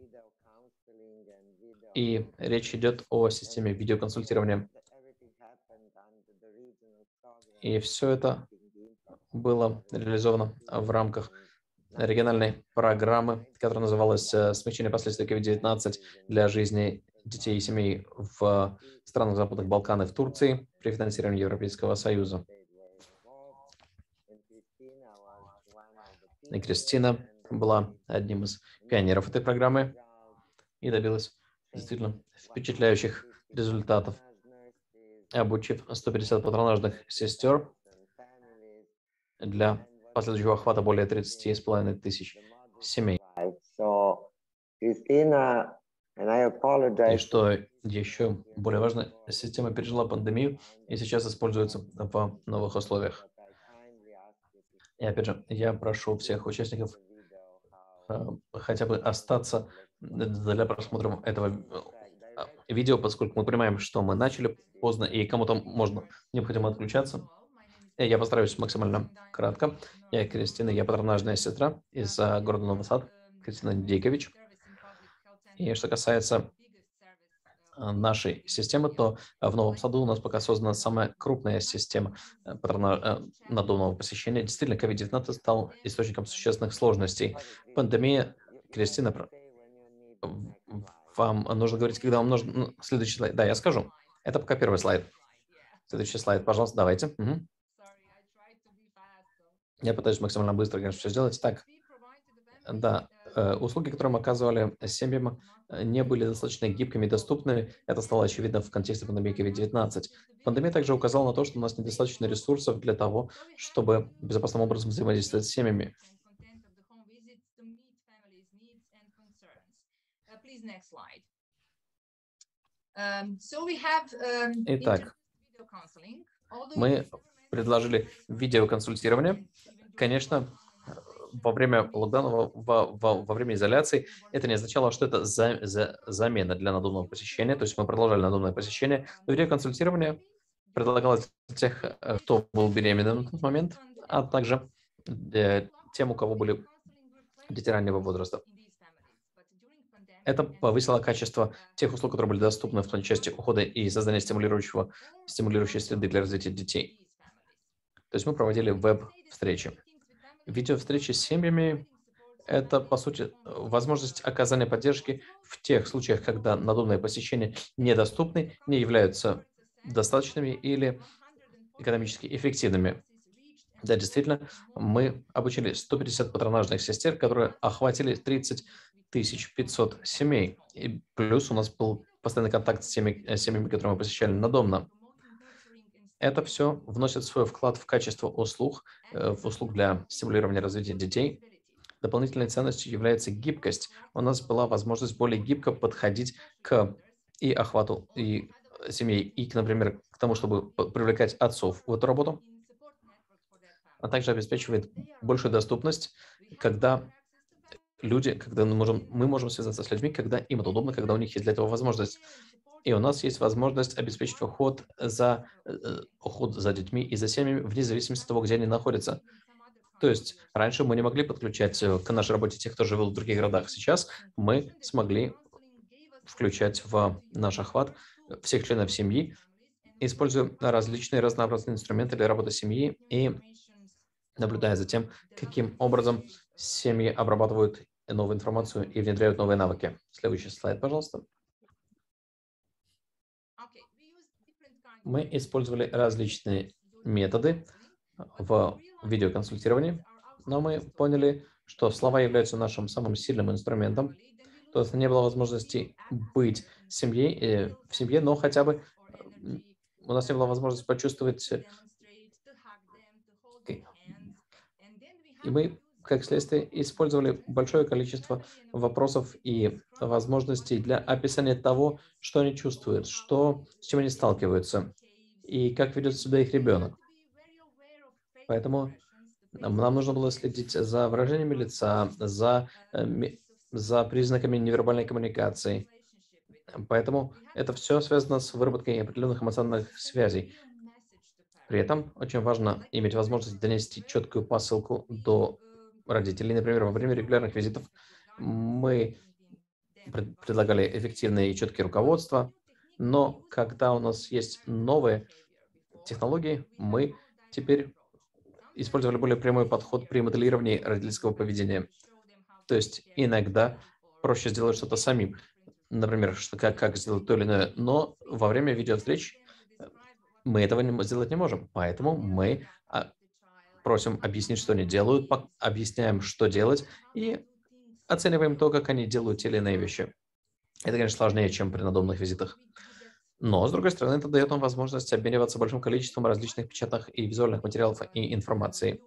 И речь идет о системе видеоконсультирования. И все это было реализовано в рамках региональной программы, которая называлась «Смягчение последствий ковид девятнадцать для жизни детей и семей в странах Западных Балкан и в Турции» при финансировании Европейского Союза. И Кристина была одним из пионеров этой программы и добилась действительно впечатляющих результатов. обучив сто пятьдесят патронажных сестер для последующего охвата более тридцати с половиной тысяч семей. И что еще более важно, система пережила пандемию и сейчас используется в новых условиях. И опять же, я прошу всех участников э, хотя бы остаться для просмотра этого видео, поскольку мы понимаем, что мы начали поздно и кому-то можно необходимо отключаться. Я постараюсь максимально кратко. Я Кристина, я патронажная сестра из города Новый Сад, Кристина Дейкович. И что касается нашей системы, то в Новом Саду у нас пока создана самая крупная система надомного посещения. Действительно, ковид девятнадцать стал источником существенных сложностей. Пандемия, Кристина, вам нужно говорить, когда вам нужно... Ну, следующий слайд. Да, я скажу. Это пока первый слайд. Следующий слайд, пожалуйста, давайте. Угу. Я пытаюсь максимально быстро, конечно, все сделать. Так, да, услуги, которые мы оказывали семьям, не были достаточно гибкими и доступными. Это стало очевидно в контексте пандемии ковид девятнадцать. Пандемия также указала на то, что у нас недостаточно ресурсов для того, чтобы безопасным образом взаимодействовать с семьями. Итак, мы предложили видеоконсультирование. Конечно, во время локдауна, во, во, во время изоляции, это не означало, что это за, за, замена для надомного посещения, то есть мы продолжали надомное посещение, но видеоконсультирование предлагалось для тех, кто был беременным на тот момент, а также для тем, у кого были дети раннего возраста. Это повысило качество тех услуг, которые были доступны в той части ухода и создания стимулирующего, стимулирующей среды для развития детей. То есть мы проводили веб-встречи. Видео-встречи с семьями – это, по сути, возможность оказания поддержки в тех случаях, когда надомные посещения недоступны, не являются достаточными или экономически эффективными. Да, действительно, мы обучили сто пятьдесят патронажных сестер, которые охватили тридцать тысяч пятьсот семей. И плюс у нас был постоянный контакт с теми семьями, которые мы посещали надомно. Это все вносит свой вклад в качество услуг, в услуг для стимулирования развития детей. Дополнительной ценностью является гибкость. У нас была возможность более гибко подходить к и охвату и семей, и, например, к тому, чтобы привлекать отцов в эту работу, а также обеспечивает большую доступность, когда люди, когда мы можем, мы можем связаться с людьми, когда им это удобно, когда у них есть для этого возможность. И у нас есть возможность обеспечить уход за, уход за детьми и за семьями вне зависимости от того, где они находятся. То есть раньше мы не могли подключать к нашей работе тех, кто живет в других городах. Сейчас мы смогли включать в наш охват всех членов семьи, используя различные разнообразные инструменты для работы семьи и наблюдая за тем, каким образом семьи обрабатывают новую информацию и внедряют новые навыки. Следующий слайд, пожалуйста. Мы использовали различные методы в видеоконсультировании, но мы поняли, что слова являются нашим самым сильным инструментом. То есть не было возможности быть семьей, в семье, но хотя бы у нас не было возможности почувствовать. И мы, как следствие, использовали большое количество вопросов и возможностей для описания того, что они чувствуют, что, с чем они сталкиваются и как ведет себя их ребенок. Поэтому нам нужно было следить за выражениями лица, за, за признаками невербальной коммуникации. Поэтому это все связано с выработкой определенных эмоциональных связей. При этом очень важно иметь возможность донести четкую посылку до родителей. Например, во время регулярных визитов мы пред предлагали эффективные и четкие руководства, но когда у нас есть новые технологии, мы теперь использовали более прямой подход при моделировании родительского поведения. То есть иногда проще сделать что-то самим, например, что, как, как сделать то или иное, но во время видеовстреч мы этого не, сделать не можем, поэтому мы а, просим объяснить, что они делают, объясняем, что делать, и оцениваем то, как они делают те или иные вещи. Это, конечно, сложнее, чем при надомных визитах. Но, с другой стороны, это дает нам возможность обмениваться большим количеством различных печатных и визуальных материалов и информации.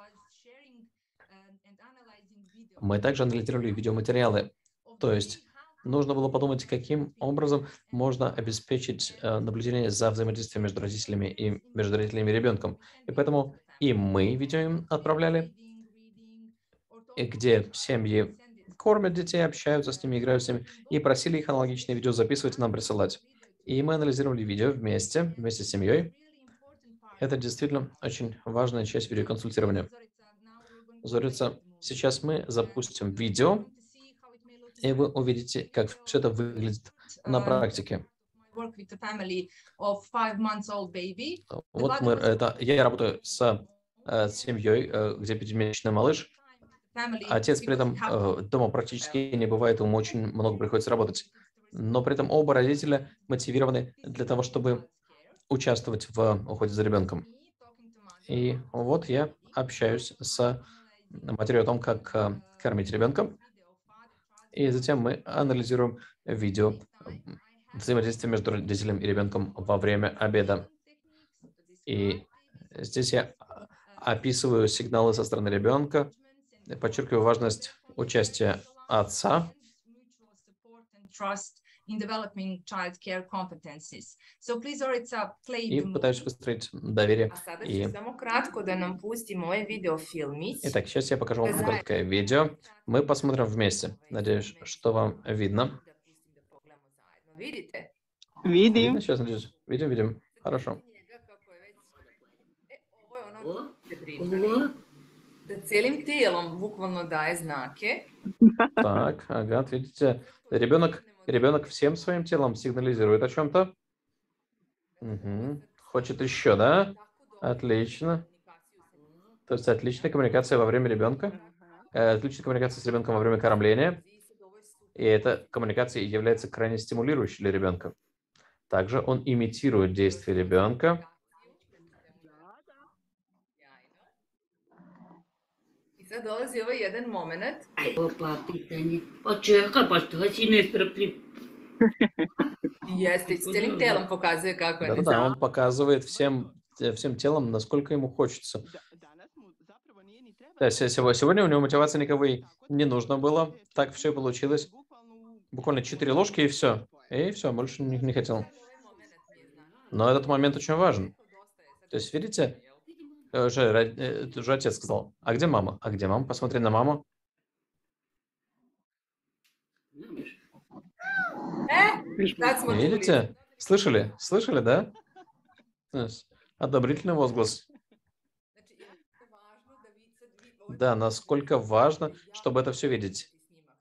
Мы также анализировали видеоматериалы, то есть нужно было подумать, каким образом можно обеспечить э, наблюдение за взаимодействием между родителями и между родителями и ребенком. И поэтому и мы видео им отправляли, и где семьи кормят детей, общаются с ними, играют с ними, и просили их аналогичные видео записывать и нам присылать. И мы анализировали видео вместе, вместе с семьей. Это действительно очень важная часть видеоконсультирования. Зорица, сейчас мы запустим видео, и вы увидите, как все это выглядит на практике. Вот мы, это, я работаю с э, семьей, э, где пятимесячный малыш. Отец при этом э, дома практически не бывает, ему очень много приходится работать. Но при этом оба родителя мотивированы для того, чтобы участвовать в уходе за ребенком. И вот я общаюсь с матерью о том, как э, кормить ребенка. И затем мы анализируем видео взаимодействия между родителем и ребенком во время обеда. И здесь я описываю сигналы со стороны ребенка, подчеркиваю важность участия отца. И пытаюсь выстроить доверие. И... Итак, сейчас я покажу вам короткое видео. Мы посмотрим вместе. Надеюсь, что вам видно. Видите? Видим. Видно сейчас, надеюсь? Видим, видим. Хорошо. Целым телом буквально daje знаки. Так, ага, видите, ребенок, ребенок всем своим телом сигнализирует о чем-то. Угу. Хочет еще, да? Отлично. То есть отличная коммуникация во время ребенка. Отличная коммуникация с ребенком во время кормления. И эта коммуникация является крайне стимулирующей для ребенка. Также он имитирует действия ребенка. Sad dolazi ovaj jedan moment. Opa, pitanje. Pa čeka, pa što si nestrpljiv? Jeste, с целым телом показывает, как он. Да-да, он показывает всем, всем телом, насколько ему хочется. Да, сегодня у него мотивации никакой не нужно было. Так все получилось. Буквально четыре ложки и все. И все, больше не, не хотел. Но этот момент очень важен. То есть, видите, уже, уже отец сказал, а где мама? А где мама? Посмотри на маму. Видите? Слышали? Слышали, да? Одобрительный возглас. Да, насколько важно, чтобы это все видеть.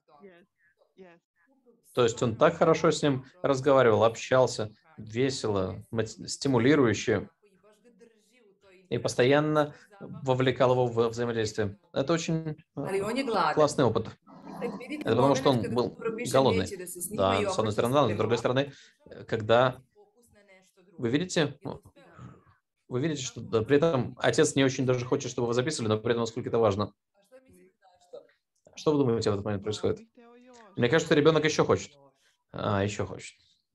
То есть он так хорошо с ним разговаривал, общался, весело, стимулирующе. И постоянно вовлекал его в взаимодействие. Это очень классный опыт. Это потому, что он был голодный. Да, с одной стороны, да, но с другой стороны, когда вы видите, вы видите, что да, при этом отец не очень даже хочет, чтобы вы записывали, но при этом насколько это важно. Что вы думаете в этот момент происходит? Мне кажется, ребенок еще хочет. А, еще хочет.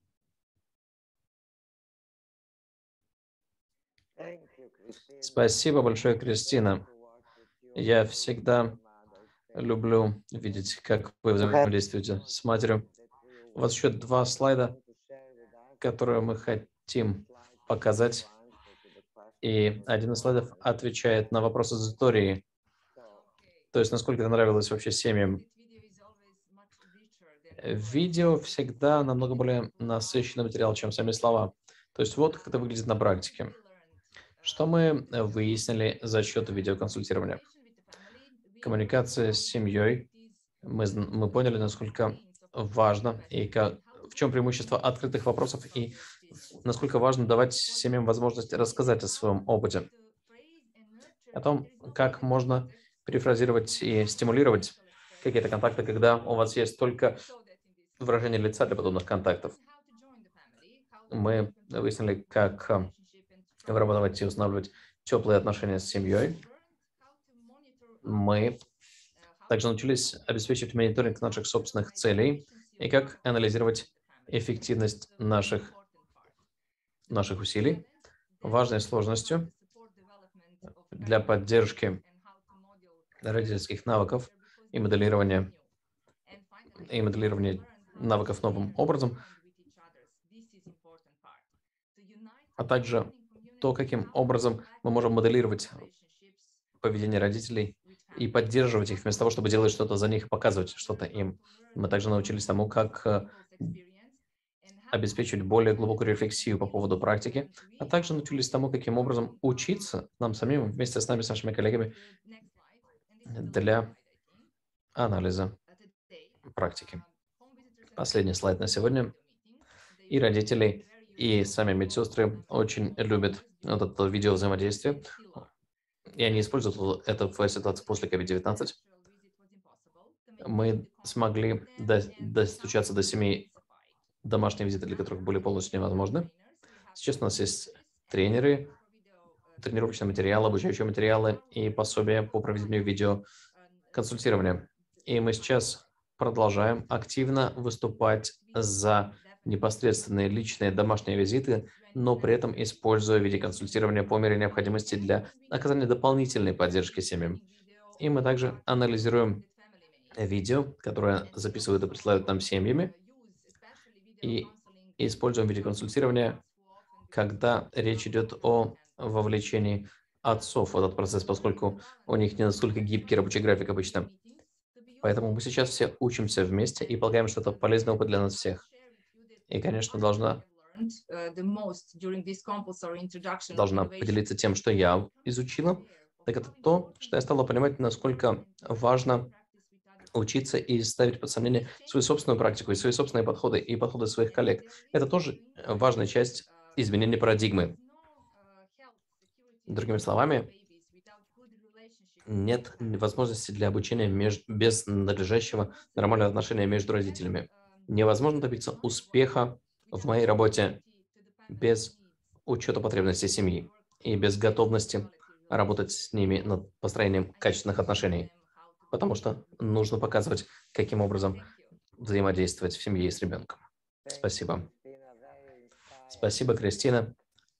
Спасибо большое, Кристина. Я всегда люблю видеть, как вы взаимодействуете с матерью. У вас еще два слайда, которые мы хотим показать. И один из слайдов отвечает на вопросы из истории. То есть, насколько это нравилось вообще семьям. Видео всегда намного более насыщенный материал, чем сами слова. То есть, вот как это выглядит на практике. Что мы выяснили за счет видеоконсультирования? Коммуникация с семьей. Мы, мы поняли, насколько важно и как, в чем преимущество открытых вопросов и насколько важно давать семьям возможность рассказать о своем опыте. О том, как можно перефразировать и стимулировать какие-то контакты, когда у вас есть только выражение лица для подобных контактов. Мы выяснили, как вырабатывать и устанавливать теплые отношения с семьей. Мы также научились обеспечивать мониторинг наших собственных целей и как анализировать эффективность наших наших усилий. Важной сложностью для поддержки родительских навыков и моделирования, и моделирования навыков новым образом, а также то, каким образом мы можем моделировать поведение родителей и поддерживать их вместо того, чтобы делать что-то за них и показывать что-то им. Мы также научились тому, как обеспечивать более глубокую рефлексию по поводу практики, а также научились тому, каким образом учиться нам самим вместе с нами, с нашими коллегами для анализа практики. Последний слайд на сегодня. И родители, и сами медсестры очень любят вот это видео взаимодействие, и они используют это в ситуации после ковид девятнадцать. Мы смогли до, достучаться до семей, домашние визиты для которых были полностью невозможны. Сейчас у нас есть тренеры, тренировочные материалы, обучающие материалы и пособия по проведению видеоконсультирования. И мы сейчас продолжаем активно выступать за непосредственные личные домашние визиты, но при этом используя видеоконсультирование по мере необходимости для оказания дополнительной поддержки семьям. И мы также анализируем видео, которое записывают и присылают нам семьями, и используем видеоконсультирование, когда речь идет о вовлечении отцов в этот процесс, поскольку у них не настолько гибкий рабочий график обычно. Поэтому мы сейчас все учимся вместе и полагаем, что это полезный опыт для нас всех. И, конечно, должна, должна поделиться тем, что я изучила. Так это то, что я стала понимать, насколько важно учиться и ставить под сомнение свою собственную практику и свои собственные подходы и подходы своих коллег. Это тоже важная часть изменения парадигмы. Другими словами, нет возможности для обучения между, без надлежащего нормального отношения между родителями. Невозможно добиться успеха в моей работе без учета потребностей семьи и без готовности работать с ними над построением качественных отношений, потому что нужно показывать, каким образом взаимодействовать в семье и с ребенком. Спасибо. Спасибо, Кристина.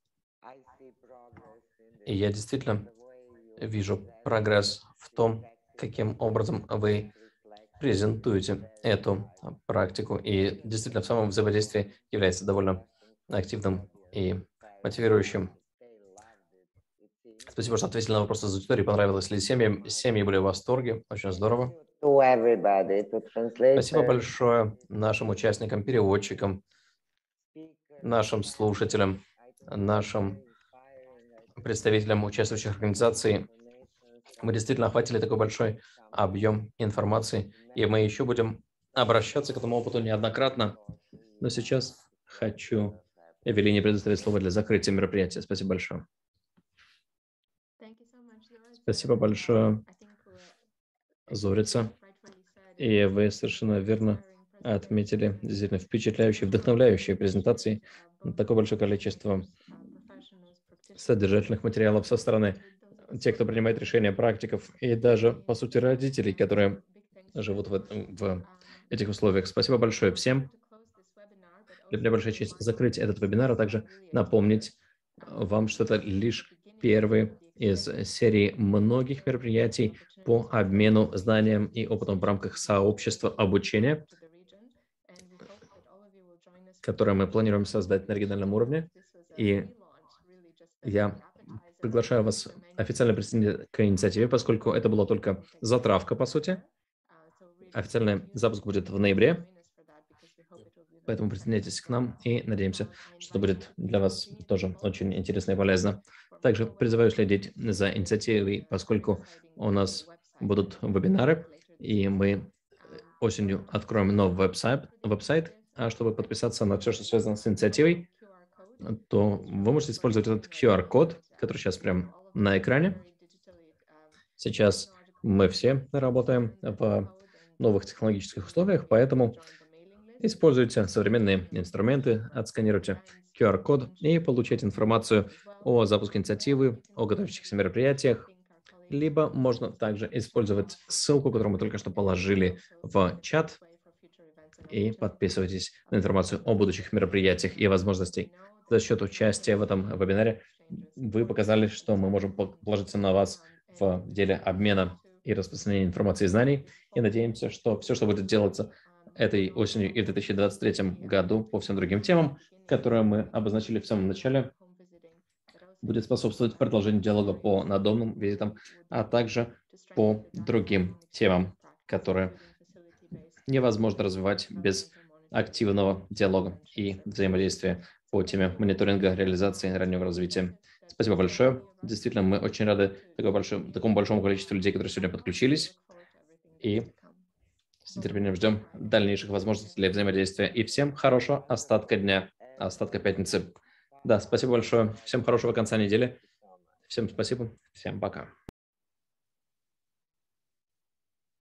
И я действительно вижу прогресс в том, каким образом вы презентуете эту практику. И действительно, в самом взаимодействии является довольно активным и мотивирующим. Спасибо, что ответили на вопрос из аудитории. Понравилось ли семьям? Семьи были в восторге. Очень здорово. Спасибо большое нашим участникам, переводчикам, нашим слушателям, нашим представителям участвующих организаций. Мы действительно охватили такой большой объем информации, и мы еще будем обращаться к этому опыту неоднократно. Но сейчас хочу Эвелине предоставить слово для закрытия мероприятия. Спасибо большое. Спасибо большое, Зорица. И вы совершенно верно отметили действительно впечатляющие, вдохновляющие презентации. Такое большое количество содержательных материалов со стороны тех, кто принимает решения, практиков и даже, по сути, родителей, которые живут в, в этих условиях. Спасибо большое всем. Для меня большая честь закрыть этот вебинар, а также напомнить вам, что это лишь первый из серии многих мероприятий по обмену знанием и опытом в рамках сообщества обучения, которое мы планируем создать на региональном уровне. И я приглашаю вас официально присоединиться к инициативе, поскольку это была только затравка, по сути. Официальный запуск будет в ноябре, поэтому присоединяйтесь к нам и надеемся, что это будет для вас тоже очень интересно и полезно. Также призываю следить за инициативой, поскольку у нас будут вебинары, и мы осенью откроем новый веб-сайт, веб-сайт. А чтобы подписаться на все, что связано с инициативой, то вы можете использовать этот ку ар код, который сейчас прямо на экране. Сейчас мы все работаем в новых технологических условиях, поэтому используйте современные инструменты, отсканируйте ку ар код и получайте информацию о запуске инициативы, о готовящихся мероприятиях, либо можно также использовать ссылку, которую мы только что положили в чат, и подписывайтесь на информацию о будущих мероприятиях и возможностей за счет участия в этом вебинаре. Вы показали, что мы можем положиться на вас в деле обмена и распространения информации и знаний. И надеемся, что все, что будет делаться этой осенью и в две тысячи двадцать третьем году по всем другим темам, которые мы обозначили в самом начале, будет способствовать продолжению диалога по надомным визитам, а также по другим темам, которые невозможно развивать без активного диалога и взаимодействия по теме мониторинга, реализации и раннего развития. Спасибо большое. Действительно, мы очень рады такому большому, такому большому количеству людей, которые сегодня подключились. И с нетерпением ждем дальнейших возможностей для взаимодействия. И всем хорошего остатка дня, остатка пятницы. Да, спасибо большое. Всем хорошего конца недели. Всем спасибо. Всем пока.